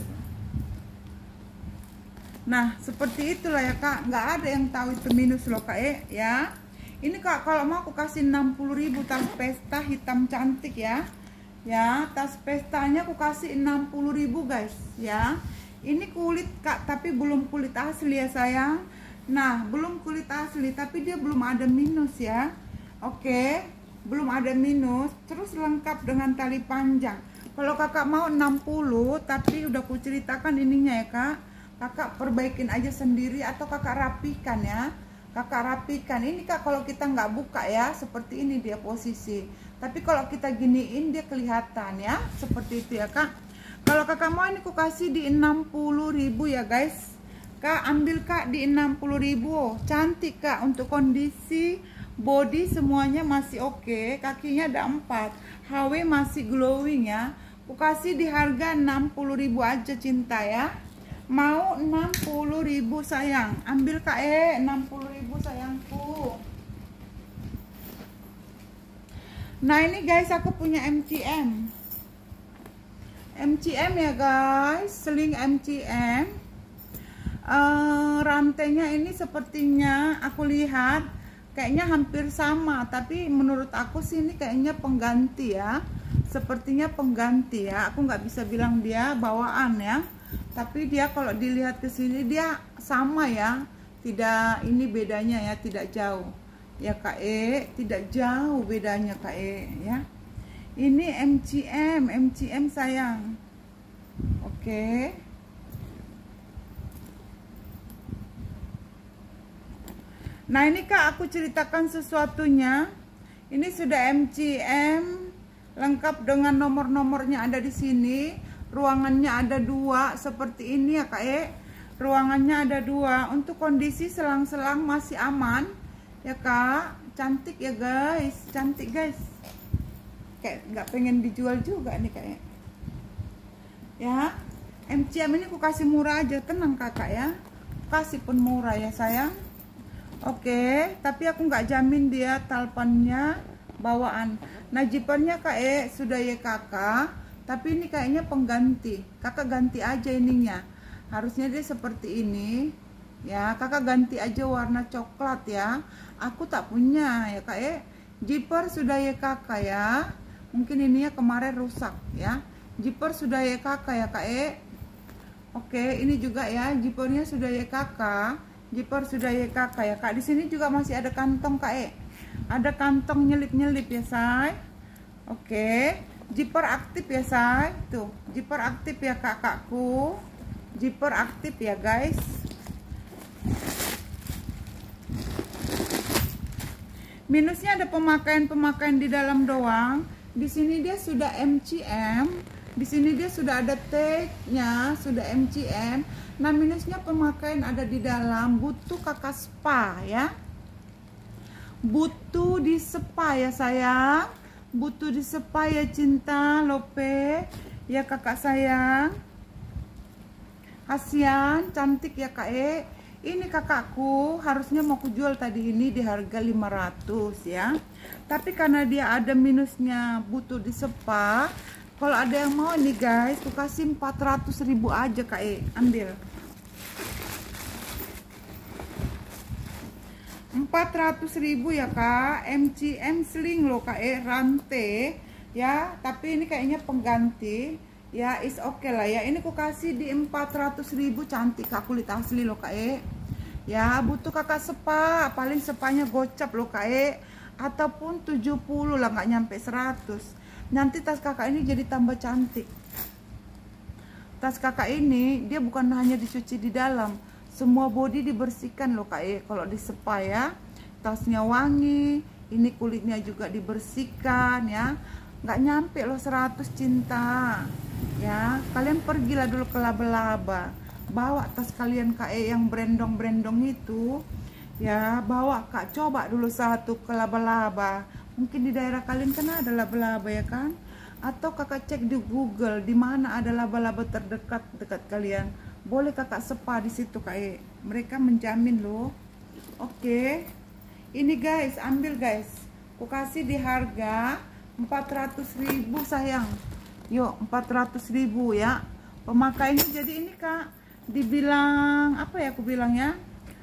Nah seperti itulah ya kak, nggak ada yang tahu itu minus loh kak eh, ya. Ini kak kalau mau aku kasih enam puluh ribu tas pesta hitam cantik ya. Ya tas pestanya aku kasih enam puluh ribu guys ya. Ini kulit kak tapi belum kulit asli ya sayang. Nah belum kulit asli tapi dia belum ada minus ya. Oke, belum ada minus. Terus lengkap dengan tali panjang. Kalau kakak mau enam puluh tapi udah aku ceritakan ininya ya kak, kakak perbaikin aja sendiri atau kakak rapikan ya. Kakak rapikan ini kak, kalau kita nggak buka ya seperti ini dia posisi, tapi kalau kita giniin dia kelihatan ya seperti itu ya kak. Kalau kakak mau ini aku kasih di enam puluh ribu ya guys. Kak ambil kak di enam puluh ribu. Cantik kak, untuk kondisi body semuanya masih oke. Kakinya ada empat, H W masih glowing ya. Aku kasih di harga enam puluh ribu aja cinta ya. Mau enam puluh ribu sayang, ambil kak eh enam puluh ribu sayangku. Nah ini guys aku punya M C M M C M ya guys, seling M C M. uh, rantainya ini sepertinya aku lihat kayaknya hampir sama, tapi menurut aku sih ini kayaknya pengganti ya, sepertinya pengganti ya. Aku nggak bisa bilang dia bawaan ya, tapi dia kalau dilihat ke sini dia sama ya, tidak ini bedanya ya, tidak jauh ya kak E, tidak jauh bedanya kak E ya. Ini M C M, M C M sayang. Oke. Nah ini kak aku ceritakan sesuatunya. Ini sudah M C M lengkap dengan nomor-nomornya ada di sini. Ruangannya ada dua seperti ini ya kak E. Ruangannya ada dua. Untuk kondisi selang-selang masih aman ya kak. Cantik ya guys, cantik guys. Kayak nggak pengen dijual juga nih kak E. Ya M C M ini aku kasih murah aja, tenang kakak ya. Kasih pun murah ya sayang. Oke, tapi aku nggak jamin dia talpannya bawaan. Nah jipernya kak E sudah ya kakak, tapi ini kayaknya pengganti. Kakak ganti aja ininya, harusnya dia seperti ini ya. Kakak ganti aja warna coklat ya. Aku tak punya ya kak E. Jiper sudah ya kakak ya. Mungkin ininya kemarin rusak ya. Jiper sudah ya kakak ya kak E. Oke, ini juga ya jipernya sudah ya kakak. Jiper sudah ya kakak ya kak. Di sini juga masih ada kantong kak E. Ada kantong nyelip-nyelip ya say. Oke, jiper aktif ya say. Tuh, jiper aktif ya kakakku. Jiper aktif ya guys. Minusnya ada pemakaian-pemakaian di dalam doang. Di sini dia sudah M C M. Di sini dia sudah ada tag-nya, sudah M C M. Nah minusnya pemakaian ada di dalam, butuh kakak spa ya. Butuh di spa ya sayang. Butuh di spa ya cinta Lope. Ya kakak sayang. Kasian, cantik ya kak E. Ini kakakku harusnya mau aku jual tadi ini di harga lima ratus ya. Tapi karena dia ada minusnya, butuh di spa. Kalau ada yang mau nih guys, aku kasih empat ratus ribu aja kak E. Ambil empat ratus ribu ya kak. M C M sling loh kak E, rantai ya. Tapi ini kayaknya pengganti ya, is oke okay lah ya. Ini aku kasih di empat ratus ribu. Cantik kak, kulit asli loh kak E ya. Butuh kakak spa, paling sepanya gocap loh kak E, ataupun tujuh puluh lah, nggak nyampe seratus. Nanti tas kakak ini jadi tambah cantik. Tas kakak ini dia bukan hanya dicuci di dalam, semua body dibersihkan loh kak E. Kalau di spa ya, tasnya wangi, ini kulitnya juga dibersihkan ya. Nggak nyampe loh seratus cinta ya. Kalian pergilah dulu ke laba-laba, bawa tas kalian kak E yang brandong-brandong itu ya. Bawa kak, coba dulu satu ke laba-laba. Mungkin di daerah kalian kan ada laba-laba ya kan. Atau kakak cek di Google di mana ada laba-laba terdekat dekat kalian. Boleh kakak sepa di situ kak E. Mereka menjamin loh. Oke. Ini guys, ambil guys. Aku kasih di harga empat ratus ribu sayang. Yuk, empat ratus ribu ya. Pemakaiannya jadi ini kak, dibilang apa ya aku bilangnya?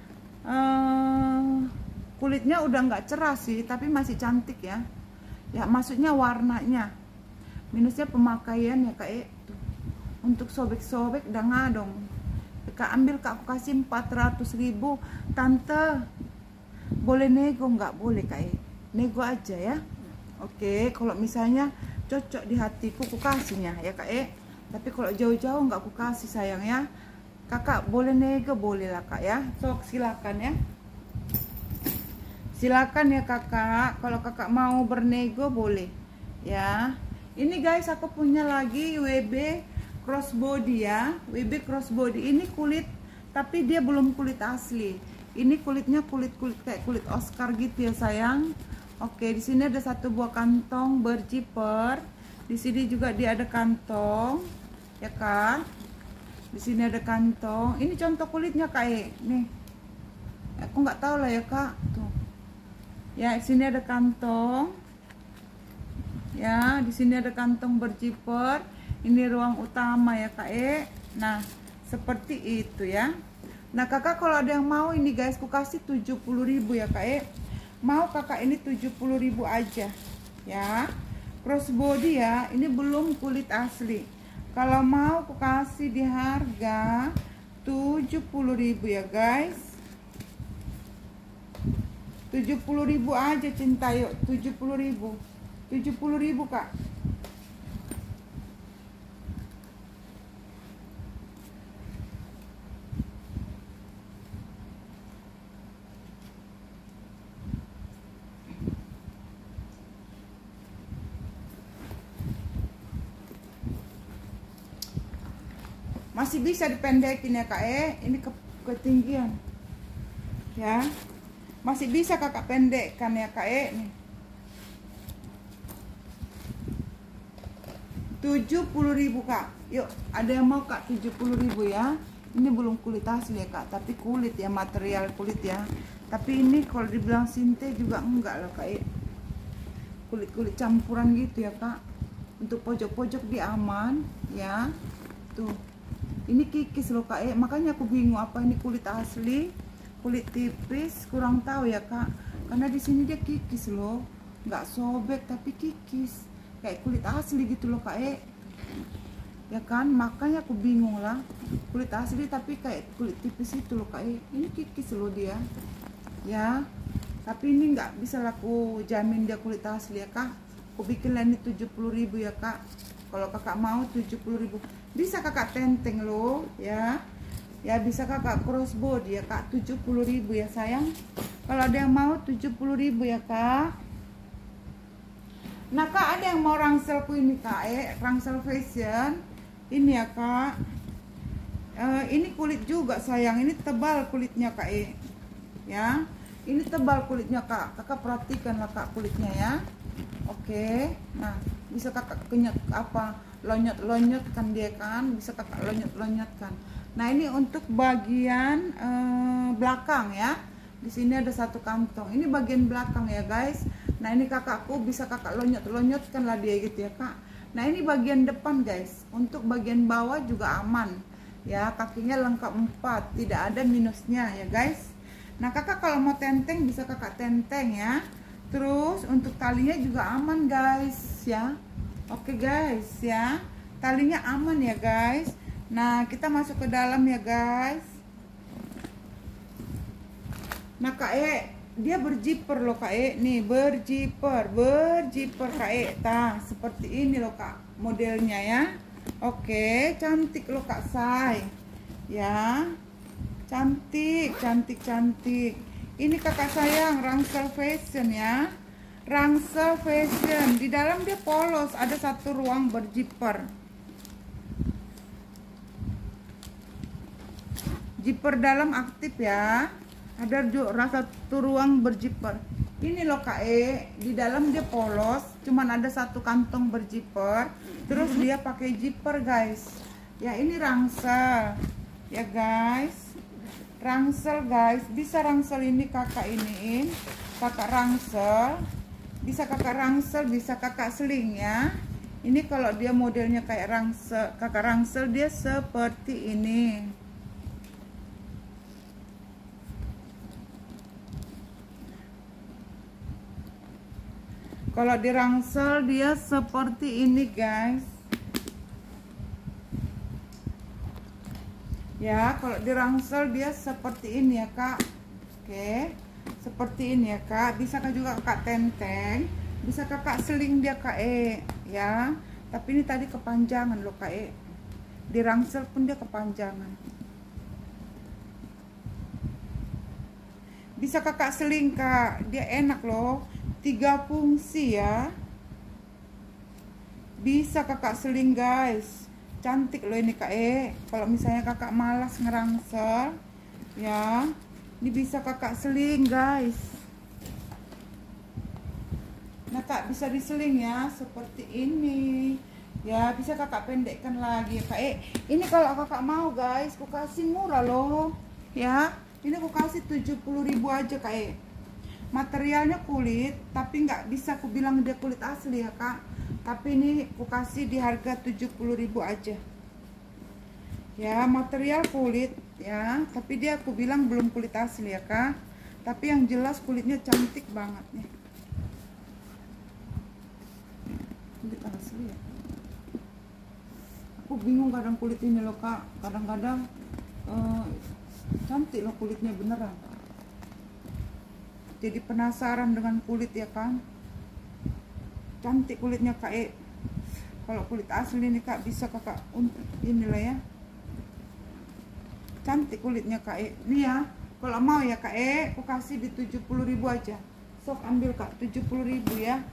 Uh, kulitnya udah nggak cerah sih, tapi masih cantik ya. Ya maksudnya warnanya. Minusnya pemakaian ya kak E. Tuh. Untuk sobek-sobek udah ngadong. Kak ambil kak, aku kasih empat ratus ribu. Tante boleh nego nggak? Boleh kak E. Nego aja ya. Oke, kalau misalnya cocok di hatiku aku kasihnya ya kak E. Tapi kalau jauh-jauh nggak aku kasih sayang ya. Kakak boleh nego, boleh lah kak ya. Sok silakan ya. Silakan ya kakak. Kalau kakak mau bernego boleh ya. Ini guys, aku punya lagi W B crossbody ya. W B crossbody ini kulit, tapi dia belum kulit asli. Ini kulitnya kulit-kulit kayak kulit Oscar gitu ya sayang. Oke, di sini ada satu buah kantong berzipper. Di sini juga dia ada kantong, ya kak. Di sini ada kantong. Ini contoh kulitnya kak E. Nih, aku nggak tahu lah ya kak. Tuh, ya di sini ada kantong. Ya, di sini ada kantong berzipper. Ini ruang utama ya kak E. Nah, seperti itu ya. Nah kakak kalau ada yang mau ini guys, aku kasih tujuh puluh ribu ya kak E. Mau kakak ini tujuh puluh ribu aja ya. Crossbody ya, ini belum kulit asli. Kalau mau aku kasih di harga tujuh puluh ribu ya guys. tujuh puluh ribu aja cinta, yuk tujuh puluh ribu. tujuh puluh ribu kak. Masih bisa dipendekin ya kak E. Ini ke ketinggian ya. Masih bisa kakak pendekkan ya kak E. Nih tujuh puluh ribu kak. Yuk, ada yang mau kak tujuh puluh ribu ya. Ini belum kulit asli ya kak, tapi kulit ya, material kulit ya. Tapi ini kalau dibilang sinte juga enggak loh kak. Kulit-kulit campuran gitu ya kak. Untuk pojok-pojok dia aman ya. Tuh, ini kikis loh kak. Makanya aku bingung apa ini kulit asli, kulit tipis, kurang tahu ya kak. Karena di sini dia kikis loh, nggak sobek tapi kikis. Kayak kulit asli gitu loh kak E. Ya kan, makanya aku bingung lah. Kulit asli tapi kayak kulit tipis itu loh kak E. Ini kikis loh dia ya. Tapi ini nggak bisa lah aku jamin dia kulit asli ya kak. Aku bikin lah ini tujuh puluh ribu ya kak. Kalau kakak mau tujuh puluh ribu. Bisa kakak tenteng loh ya. Ya bisa kakak crossbody ya kak, tujuh puluh ribu ya sayang. Kalau ada yang mau tujuh puluh ribu ya kak. Nah kak, ada yang mau rangselku ini kak E, rangsel fashion ini ya kak. E, ini kulit juga sayang, ini tebal kulitnya kak E ya. Ini tebal kulitnya kak, kakak perhatikan lah kak kulitnya ya. Oke, nah bisa kakak kenyat apa lonyot-lonyotkan dia kan, bisa kakak lonyot-lonyotkan. Nah ini untuk bagian e, belakang ya. Di sini ada satu kantong, ini bagian belakang ya guys. Nah ini kakakku bisa kakak lonyot-lonyotkan lah dia gitu ya kak. Nah ini bagian depan guys. Untuk bagian bawah juga aman ya, kakinya lengkap empat, tidak ada minusnya ya guys. Nah kakak kalau mau tenteng bisa kakak tenteng ya. Terus untuk talinya juga aman guys ya. Oke guys ya, talinya aman ya guys. Nah kita masuk ke dalam ya guys. Nah kak E, dia berzipper loh kak E. Nih berzipper, berzipper kak E. Tah, seperti ini loh kak modelnya ya. Oke, cantik loh kak say ya. Cantik, cantik, cantik. Ini kakak sayang, rangsel fashion ya. Rangsel fashion. Di dalam dia polos, ada satu ruang berzipper. Zipper dalam aktif ya. Ada juga satu ruang berzipper. Ini loh Kak E, di dalam dia polos, cuman ada satu kantong berjiper, terus dia pakai zipper guys. Ya ini rangsel, ya guys, rangsel guys, bisa rangsel ini kakak iniin, kakak rangsel, bisa kakak rangsel, bisa kakak seling ya. Ini kalau dia modelnya kayak rangsel, kakak rangsel dia seperti ini. Kalau di rangsel dia seperti ini guys. Ya, kalau di rangsel dia seperti ini ya kak. Oke, seperti ini ya kak. Bisa kak juga kakak tenteng, bisa kakak seling dia kak E ya. Tapi ini tadi kepanjangan loh kak E. Di rangsel pun dia kepanjangan. Bisa kakak seling kak, dia enak loh. Tiga fungsi ya, bisa kakak seling guys, cantik loh ini kak E. Kalau misalnya kakak malas ngerangsel ya, ini bisa kakak seling guys. Nah kak, bisa diseling ya seperti ini ya, bisa kakak pendekkan lagi ya kak E. Ini kalau kakak mau guys, aku kasih murah loh ya. Ini aku kasih tujuh puluh ribu aja kak E. Materialnya kulit, tapi nggak bisa aku bilang dia kulit asli ya kak. Tapi ini aku kasih di harga tujuh puluh ribu aja. Ya, material kulit ya, tapi dia aku bilang belum kulit asli ya kak. Tapi yang jelas kulitnya cantik banget nih. Kulit asli ya. Aku bingung kadang kulit ini loh kak. Kadang-kadang uh, cantik loh kulitnya beneran. Jadi penasaran dengan kulit ya kan, cantik kulitnya kak E. Kalau kulit asli ini kak, bisa kakak untuk inilah ya, cantik kulitnya kak E. Ini ya, kalau mau ya kak E, aku kasih di tujuh puluh ribu aja. Sok ambil kak, tujuh puluh ribu ya,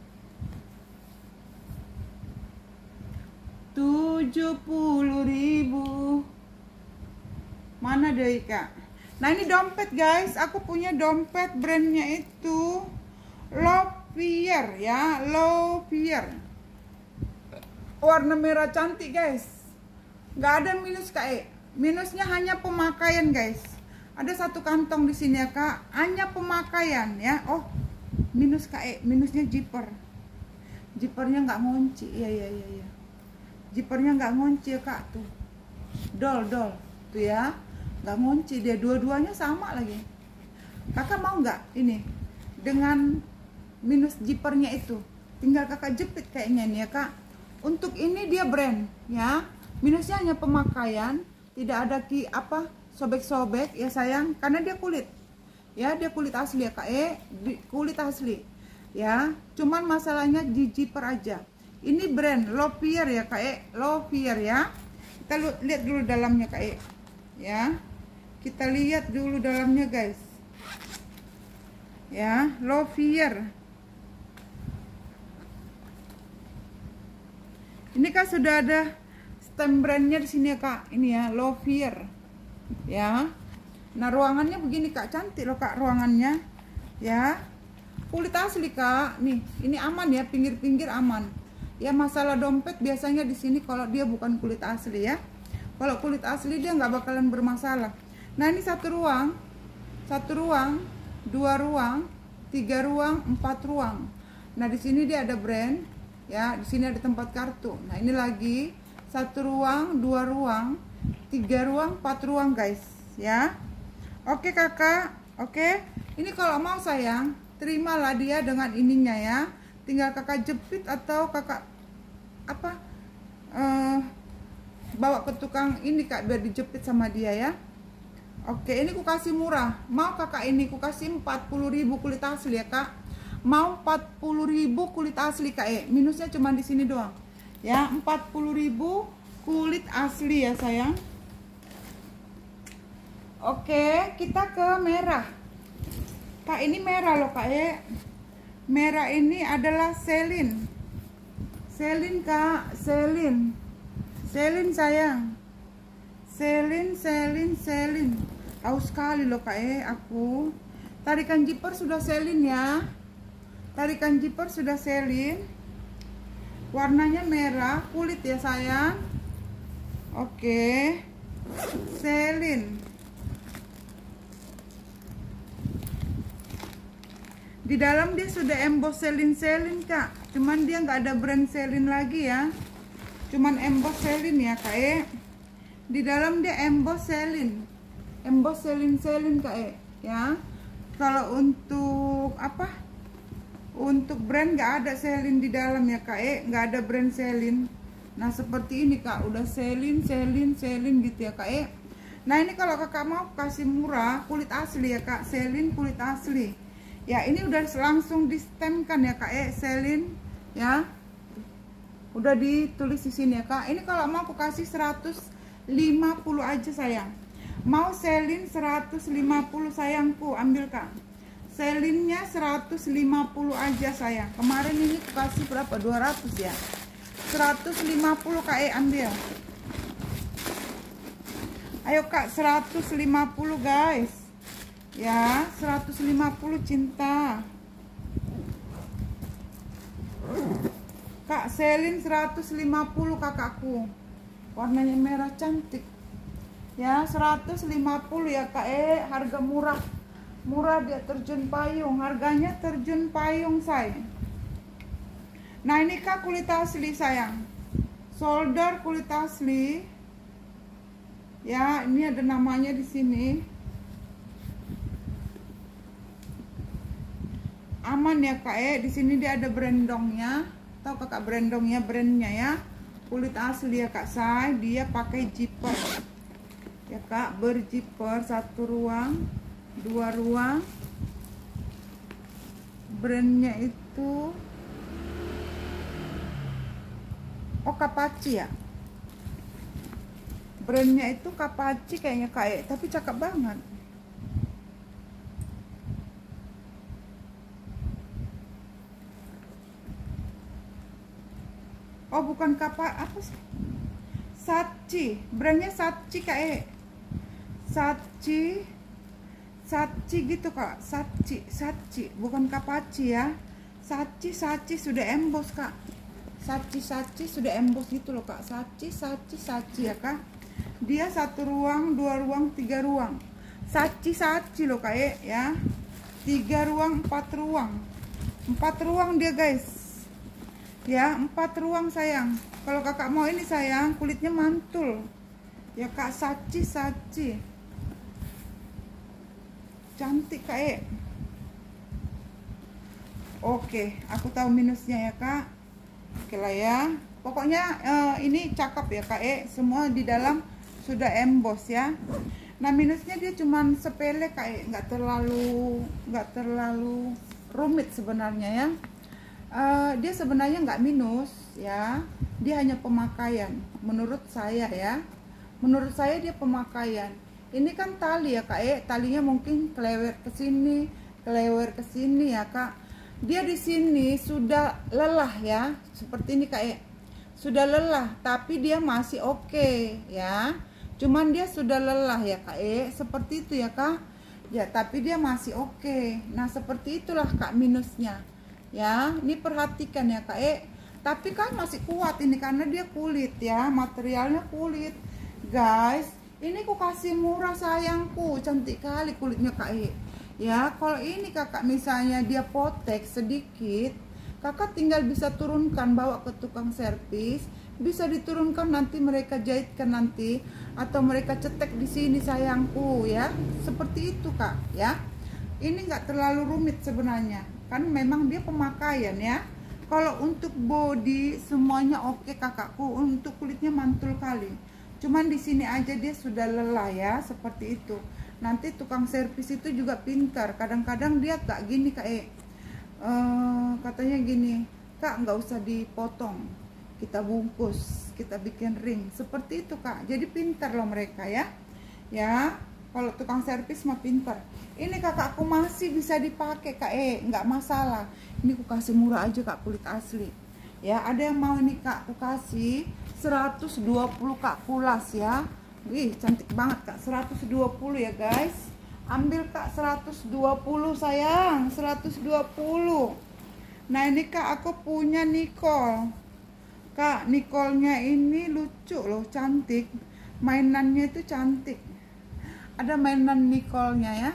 tujuh puluh ribu. Mana deh kak? Nah ini dompet guys, aku punya dompet brandnya itu Lovier ya, Lovier, warna merah cantik guys, nggak ada minus kak E, minusnya hanya pemakaian guys. Ada satu kantong di sini ya kak, hanya pemakaian ya. Oh minus kak E, minusnya zipper, zippernya nggak ngunci, iya iya iya ya. Zippernya nggak ngunci ya kak, tuh dol dol tuh ya, nggak ngunci dia, dua-duanya sama lagi. Kakak mau nggak ini dengan minus zippernya itu, tinggal kakak jepit kayaknya nih ya kak. Untuk ini dia brand ya, minusnya hanya pemakaian, tidak ada ki apa sobek-sobek ya sayang, karena dia kulit ya, dia kulit asli ya kak E, kulit asli ya, cuman masalahnya di zipper aja. Ini brand Lovier ya kak E, Lovier ya. Kita lihat dulu dalamnya kak E ya, kita lihat dulu dalamnya guys ya. Lovier ini kan sudah ada stem brandnya di sini ya kak, ini ya Lovier ya. Nah ruangannya begini kak, cantik loh kak ruangannya ya, kulit asli kak. Nih ini aman ya, pinggir-pinggir aman ya. Masalah dompet biasanya di sini kalau dia bukan kulit asli ya. Kalau kulit asli dia nggak bakalan bermasalah. Nah ini satu ruang, satu ruang, dua ruang, tiga ruang, empat ruang. Nah di sini dia ada brand ya, di sini ada tempat kartu. Nah ini lagi satu ruang, dua ruang, tiga ruang, empat ruang guys ya. Oke kakak, oke. Ini kalau mau sayang, terimalah dia dengan ininya ya. Tinggal kakak jepit atau kakak apa? Uh, bawa ke tukang ini kak, biar dijepit sama dia ya. Oke, ini ku kasih murah. Mau kakak ini ku kasih empat puluh ribu kulit asli ya kak. Mau empat puluh ribu kulit asli kak E. Minusnya cuma di sini doang ya, empat puluh ribu kulit asli ya sayang. Oke, kita ke merah kak. Ini merah loh kak E. Merah ini adalah Celine. Celine kak, Celine. Celine sayang, Celine, Celine, Celine. Tahu sekali loh kak E aku. Tarikan zipper sudah selin ya. Tarikan zipper sudah selin. Warnanya merah, kulit ya sayang. Oke. Selin. Di dalam dia sudah emboss selin-selin kak. Cuman dia nggak ada brand selin lagi ya. Cuman emboss selin ya kak e. Di dalam dia emboss selin. Emboss selin-selin kak e ya. Kalau untuk apa? Untuk brand nggak ada selin di dalam ya kak e, nggak ada brand selin. Nah seperti ini kak, udah selin, selin, selin gitu ya kak e. Nah ini kalau kakak mau kasih murah, kulit asli ya kak, selin kulit asli. Ya ini udah langsung di stemkan ya kak e, selin ya. Udah ditulis di sini ya kak. Ini kalau mau aku kasih seratus lima puluh aja sayang. Mau selin seratus lima puluh sayangku, ambil kak. Selinnya seratus lima puluh aja sayang. Kemarin ini aku kasih berapa? dua ratus ya. seratus lima puluh kak e, ambil. Ayo kak, seratus lima puluh guys. Ya, seratus lima puluh cinta. Kak, selin seratus lima puluh kakakku. Warnanya merah cantik. Ya, seratus lima puluh ya kak e, harga murah. Murah dia terjun payung, harganya terjun payung sayang. Nah, ini kak kulit asli sayang. Solder kulit asli. Ya, ini ada namanya di sini. Aman ya kak e, di sini dia ada brandongnya. Tahu kakak brandongnya, brandnya ya. Kulit asli ya kak say, dia pakai zipper. Ya kak, berzipper satu ruang, dua ruang. Brandnya itu oh Kapaci ya. Brandnya itu Kapaci kayaknya kayak, tapi cakep banget. Oh bukan Kapa, apa sih? Sachi, brandnya Sachi kayak. Sachi, Sachi gitu kak, Sachi, Sachi, bukan Kapaci ya. Sachi, Sachi sudah emboss kak. Sachi, Sachi sudah emboss gitu loh kak. Sachi, Sachi, Sachi ya kak. Dia satu ruang, dua ruang, tiga ruang. Sachi, Sachi loh kak ya. Tiga ruang, empat ruang. Empat ruang dia guys. Ya, empat ruang sayang. Kalau kakak mau ini sayang, kulitnya mantul. Ya kak, Sachi, Sachi. Cantik kak e. Oke, aku tahu minusnya ya kak. Oke lah ya. Pokoknya eh, ini cakep ya kak e. Semua di dalam sudah emboss ya. Nah minusnya dia cuman sepele kak e. Nggak terlalu nggak terlalu rumit sebenarnya ya. Uh, dia sebenarnya nggak minus ya. Dia hanya pemakaian. Menurut saya ya. Menurut saya dia pemakaian. Ini kan tali ya kak e, talinya mungkin kelewer ke sini, kelewer ke sini ya kak. Dia di sini sudah lelah ya, seperti ini kak e. Sudah lelah, tapi dia masih oke okay, ya. Cuman dia sudah lelah ya kak e, seperti itu ya kak. Ya, tapi dia masih oke. Okay. Nah, seperti itulah kak minusnya. Ya, ini perhatikan ya kak e. Tapi kan masih kuat ini karena dia kulit ya, materialnya kulit, guys. Ini aku kasih murah sayangku, cantik kali kulitnya kak E. Ya, kalau ini kakak misalnya dia potek sedikit, kakak tinggal bisa turunkan, bawa ke tukang servis, bisa diturunkan nanti mereka jahitkan nanti, atau mereka cetek di sini sayangku ya. Seperti itu kak ya. Ini nggak terlalu rumit sebenarnya, kan memang dia pemakaian ya. Kalau untuk body semuanya oke kakakku, untuk kulitnya mantul kali. Cuman di sini aja dia sudah lelah ya, seperti itu. Nanti tukang servis itu juga pintar. Kadang-kadang dia gak gini kak E. Uh, katanya gini, kak nggak usah dipotong, kita bungkus, kita bikin ring. Seperti itu kak. Jadi pintar loh mereka ya. Ya, kalau tukang servis mah pintar. Ini kakakku masih bisa dipakai kak E, nggak masalah. Ini aku kasih murah aja kak, kulit asli. Ya, ada yang mau nih kak, aku kasih seratus dua puluh kak, pulas ya. Wih, cantik banget kak, seratus dua puluh ya guys. Ambil kak seratus dua puluh sayang, seratus dua puluh. Nah ini kak aku punya Nicole. Kak Nicole-nya ini lucu loh, cantik. Mainannya itu cantik. Ada mainan Nicole-nya ya.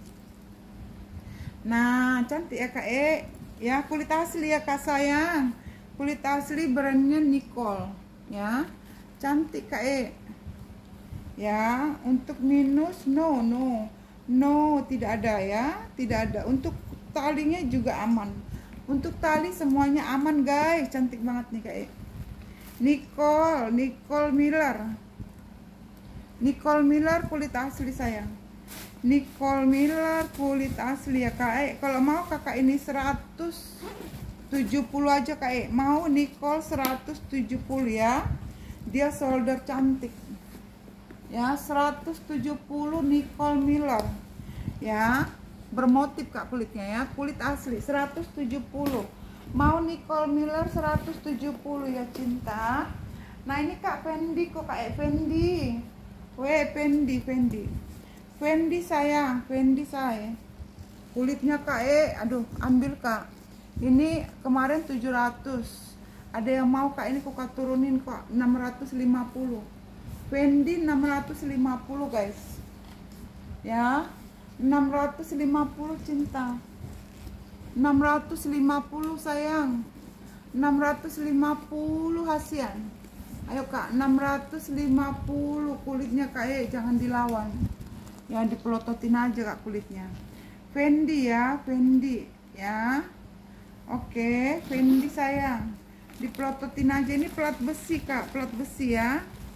Nah cantik ya kak E. Ya kulit asli ya kak sayang. Kulit asli brandnya Nicole. Ya cantik kak E. Ya untuk minus no no. No, tidak ada ya, tidak ada. Untuk talinya juga aman. Untuk tali semuanya aman guys. Cantik banget nih kayak Nicole, Nicole Miller. Nicole Miller kulit asli sayang. Nicole Miller kulit asli ya kak. Kalau mau kakak ini seratus tujuh puluh aja kak. Mau Nicole seratus tujuh puluh ya. Dia shoulder cantik. Ya seratus tujuh puluh Nicole Miller ya, bermotif kak kulitnya ya, kulit asli seratus tujuh puluh. Mau Nicole Miller seratus tujuh puluh ya cinta. Nah ini kak Fendi kok kak Fendi. Weh Fendi Fendi Fendi sayang, Fendi saya. Kulitnya kak E, aduh ambil kak. Ini kemarin tujuh ratus. Ada yang mau kak ini kok turunin kok enam ratus lima puluh. Fendi enam ratus lima puluh guys ya, enam ratus lima puluh cinta, enam ratus lima puluh sayang, enam ratus lima puluh hasian. Ayo kak, enam ratus lima puluh kulitnya kak eh jangan dilawan ya, dipelototin aja kak kulitnya. Fendi ya, Fendi ya. Oke Fendi sayang, dipelototin aja. Ini plat besi kak, plat besi ya.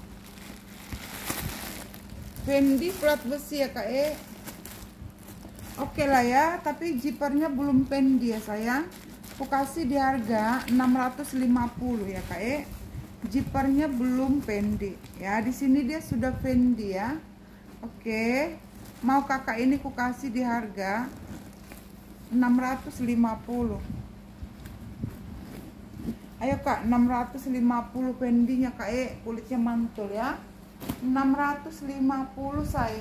Fendi plat besi ya kak E. Oke lah ya, tapi zippernya belum Fendi ya sayang. Aku kasih di harga enam ratus lima puluh ya kak E. Zippernya belum Fendi ya. Di sini dia sudah Fendi ya. Oke, mau kakak ini aku kasih di harga enam ratus lima puluh. Ayo kak, enam ratus lima puluh Fendinya kak E, kulitnya mantul ya. enam ratus lima puluh say.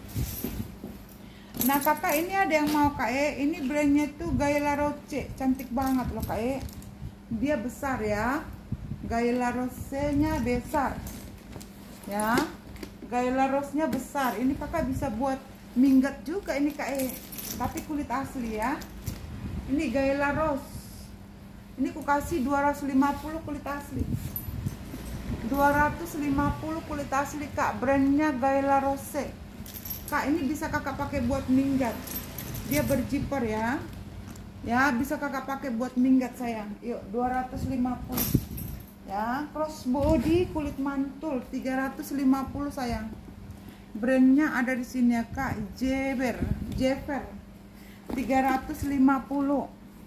Nah kakak ini ada yang mau kak E, ini brandnya tuh Gaila Roche, cantik banget loh kak E. Dia besar ya, Gaila Roche nya besar ya, Gaila Rose nya besar. Ini kakak bisa buat minggat juga ini kak E, tapi kulit asli ya. Ini Gaila Rose, ini aku kasih dua ratus lima puluh kulit asli, dua ratus lima puluh kulit asli kak, brandnya Gaila Rose kak. Ini bisa kakak pakai buat minggat, dia berjiper ya ya, bisa kakak pakai buat minggat sayang. Yuk dua ratus lima puluh ya. Crossbody kulit mantul tiga ratus lima puluh sayang. Brandnya ada di sini ya kak, Jeber Jever tiga ratus lima puluh.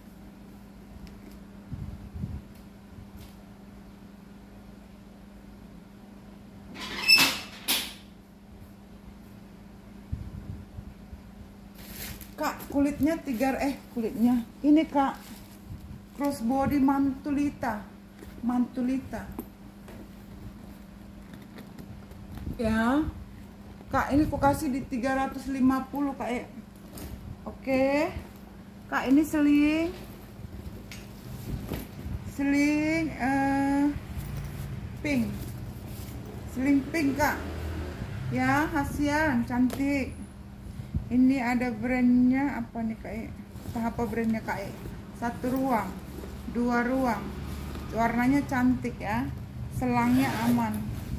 Kak kulitnya tiga eh kulitnya ini kak, crossbody mantulita, mantulita ya kak. Ini aku kasih di tiga ratus lima puluh kak eh. Oke kak, ini seling seling uh, pink, seling pink kak ya, hasian cantik. Ini ada brandnya apa nih kak E? Apa brandnya kak E? Satu ruang, dua ruang, warnanya cantik ya, selangnya aman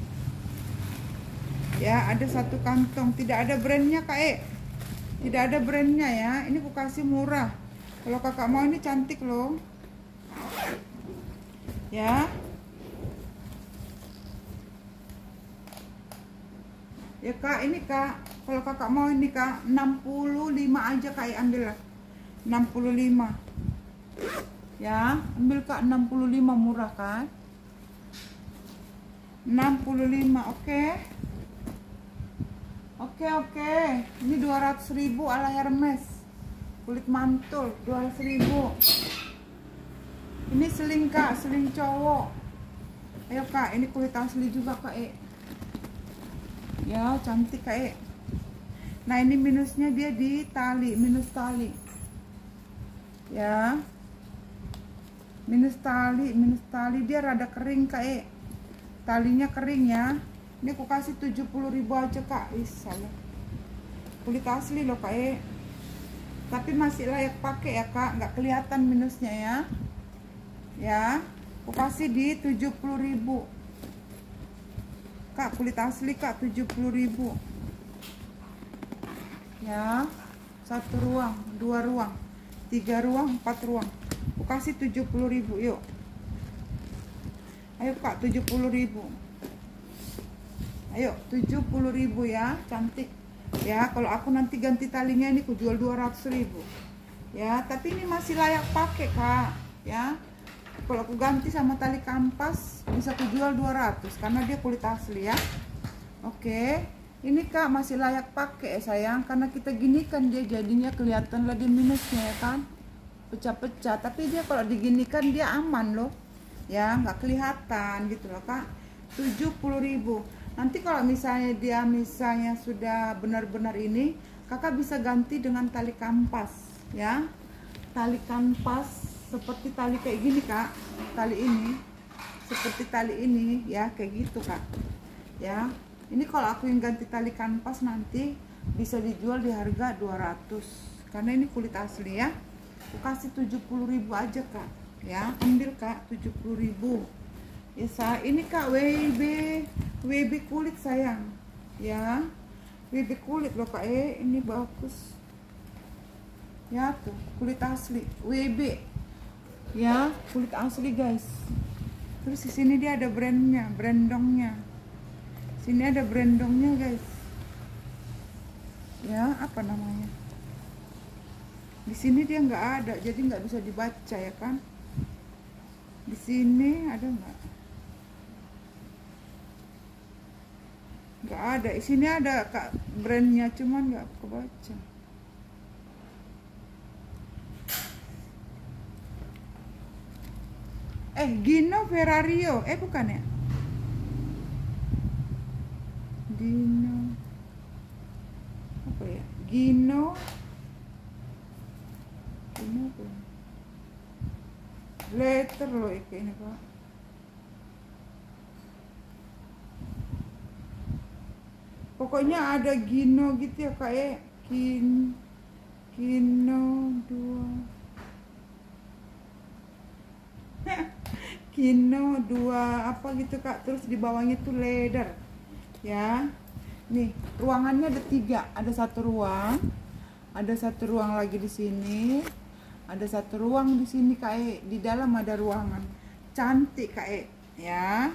ya. Ada satu kantong, tidak ada brandnya kak E, tidak ada brandnya ya. Ini aku kasih murah. Kalau kakak mau ini cantik loh ya. Ya kak, ini kak, kalau kakak mau ini kak enam puluh lima aja kak, ambil lah enam puluh lima ya, ambil kak enam puluh lima, murah kan, enam puluh lima. Oke oke oke. Ini dua ratus ribu ala Hermes, kulit mantul dua ratus ribu. Ini seling kak, seling cowok. Ayo kak, ini kulit asli juga kak E ya, cantik kak E. Nah ini minusnya dia di tali, minus tali ya, minus tali, minus tali dia rada kering kak e, talinya kering ya. Ini aku kasih tujuh puluh ribu aja kak. Ih salah, kulit asli loh kak e, tapi masih layak pakai ya kak, nggak kelihatan minusnya ya. Ya aku kasih di tujuh puluh ribu kak, kulit asli kak, tujuh puluh ribu ya. Satu ruang, dua ruang, tiga ruang, empat ruang, aku kasih tujuh puluh ribu. Yuk ayo kak, tujuh puluh ribu. Ayo tujuh puluh ribu ya, cantik ya. Kalau aku nanti ganti talinya ini aku jual dua ratus ribu ya, tapi ini masih layak pakai kak ya. Kalau aku ganti sama tali kampas bisa aku jual dua ratus karena dia kulit asli ya. Oke, ini kak masih layak pakai ya sayang, karena kita ginikan dia jadinya kelihatan lagi minusnya ya kan, pecah-pecah. Tapi dia kalau diginikan dia aman loh ya, nggak kelihatan gitu loh kak. Tujuh puluh ribu. Nanti kalau misalnya dia misalnya sudah benar-benar ini, kakak bisa ganti dengan tali kampas ya, tali kampas seperti tali kayak gini kak, tali ini seperti tali ini ya, kayak gitu kak ya. Ini kalau aku yang ganti tali kanvas nanti bisa dijual di harga dua ratus karena ini kulit asli ya. Aku kasih tujuh puluh ribu aja kak ya, ambil kak tujuh puluh ribu ya. Saya ini kak W B W B kulit sayang ya, W B kulit loh kak eh, ini bagus ya, tuh kulit asli W B ya, kulit asli guys. Terus di sini dia ada brandnya, brandongnya. Sini ada brandongnya guys. Ya, apa namanya? Di sini dia nggak ada, jadi nggak bisa dibaca ya kan? Di sini ada nggak? Nggak ada. Di sini ada kak brandnya, cuman nggak kebaca. Eh, Gino Ferrario, eh bukan ya? Gino, apa ya? Gino, Gino apa ya? Letter loh ini kak. Pokoknya ada Gino gitu ya kak ya. Kin, Gino dua. Kino dua apa gitu kak, terus di bawahnya tuh leather ya. Nih ruangannya ada tiga, ada satu ruang, ada satu ruang lagi di sini, ada satu ruang di sini kak e. Di dalam ada ruangan, cantik kak e ya.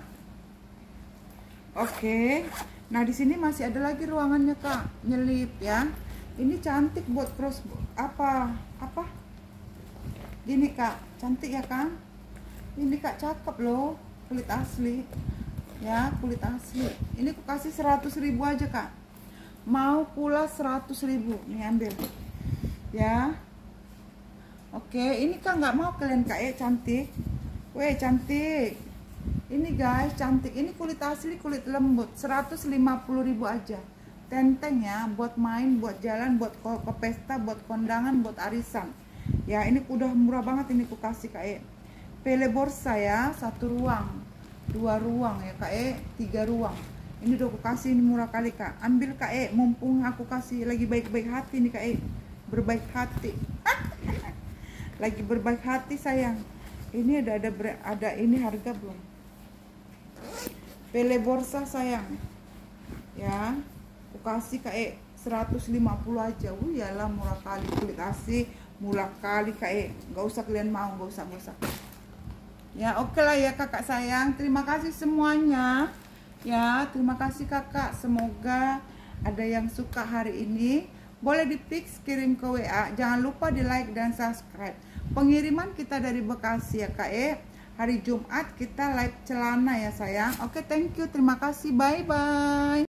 Oke, nah di sini masih ada lagi ruangannya kak, nyelip ya. Ini cantik buat cross apa apa gini kak, cantik ya kan. Ini kak cakep loh, kulit asli ya, kulit asli. Ini aku kasih seratus ribu aja kak, mau pula seratus ribu nih, ambil ya. Oke, ini kak nggak mau kalian kak ya, cantik. Weh cantik ini guys, cantik. Ini kulit asli, kulit lembut, seratus lima puluh ribu aja. Tenteng ya, buat main, buat jalan, buat ke pesta, buat kondangan, buat arisan ya. Ini udah murah banget, ini aku kasih kak ya. Pele borsa ya, satu ruang, dua ruang ya kak e, tiga ruang. Ini udah aku kasih, ini murah kali kak. Ambil kak e, mumpung aku kasih lagi baik-baik hati nih kak e, berbaik hati. Lagi berbaik hati sayang. Ini ada ada ada ini harga belum? Pele borsa sayang. Ya, aku kasih kak e seratus lima puluh aja. Wih yalah murah kali, kulit asli murah kali kak e. Gak usah kalian mau, gak usah, gak usah. Ya oke lah ya kakak sayang, terima kasih semuanya ya, terima kasih kakak. Semoga ada yang suka hari ini, boleh di fix kirim ke W A, jangan lupa di like dan subscribe. Pengiriman kita dari Bekasi ya kak e, hari Jumat kita live celana ya sayang. Oke, thank you, terima kasih, bye bye.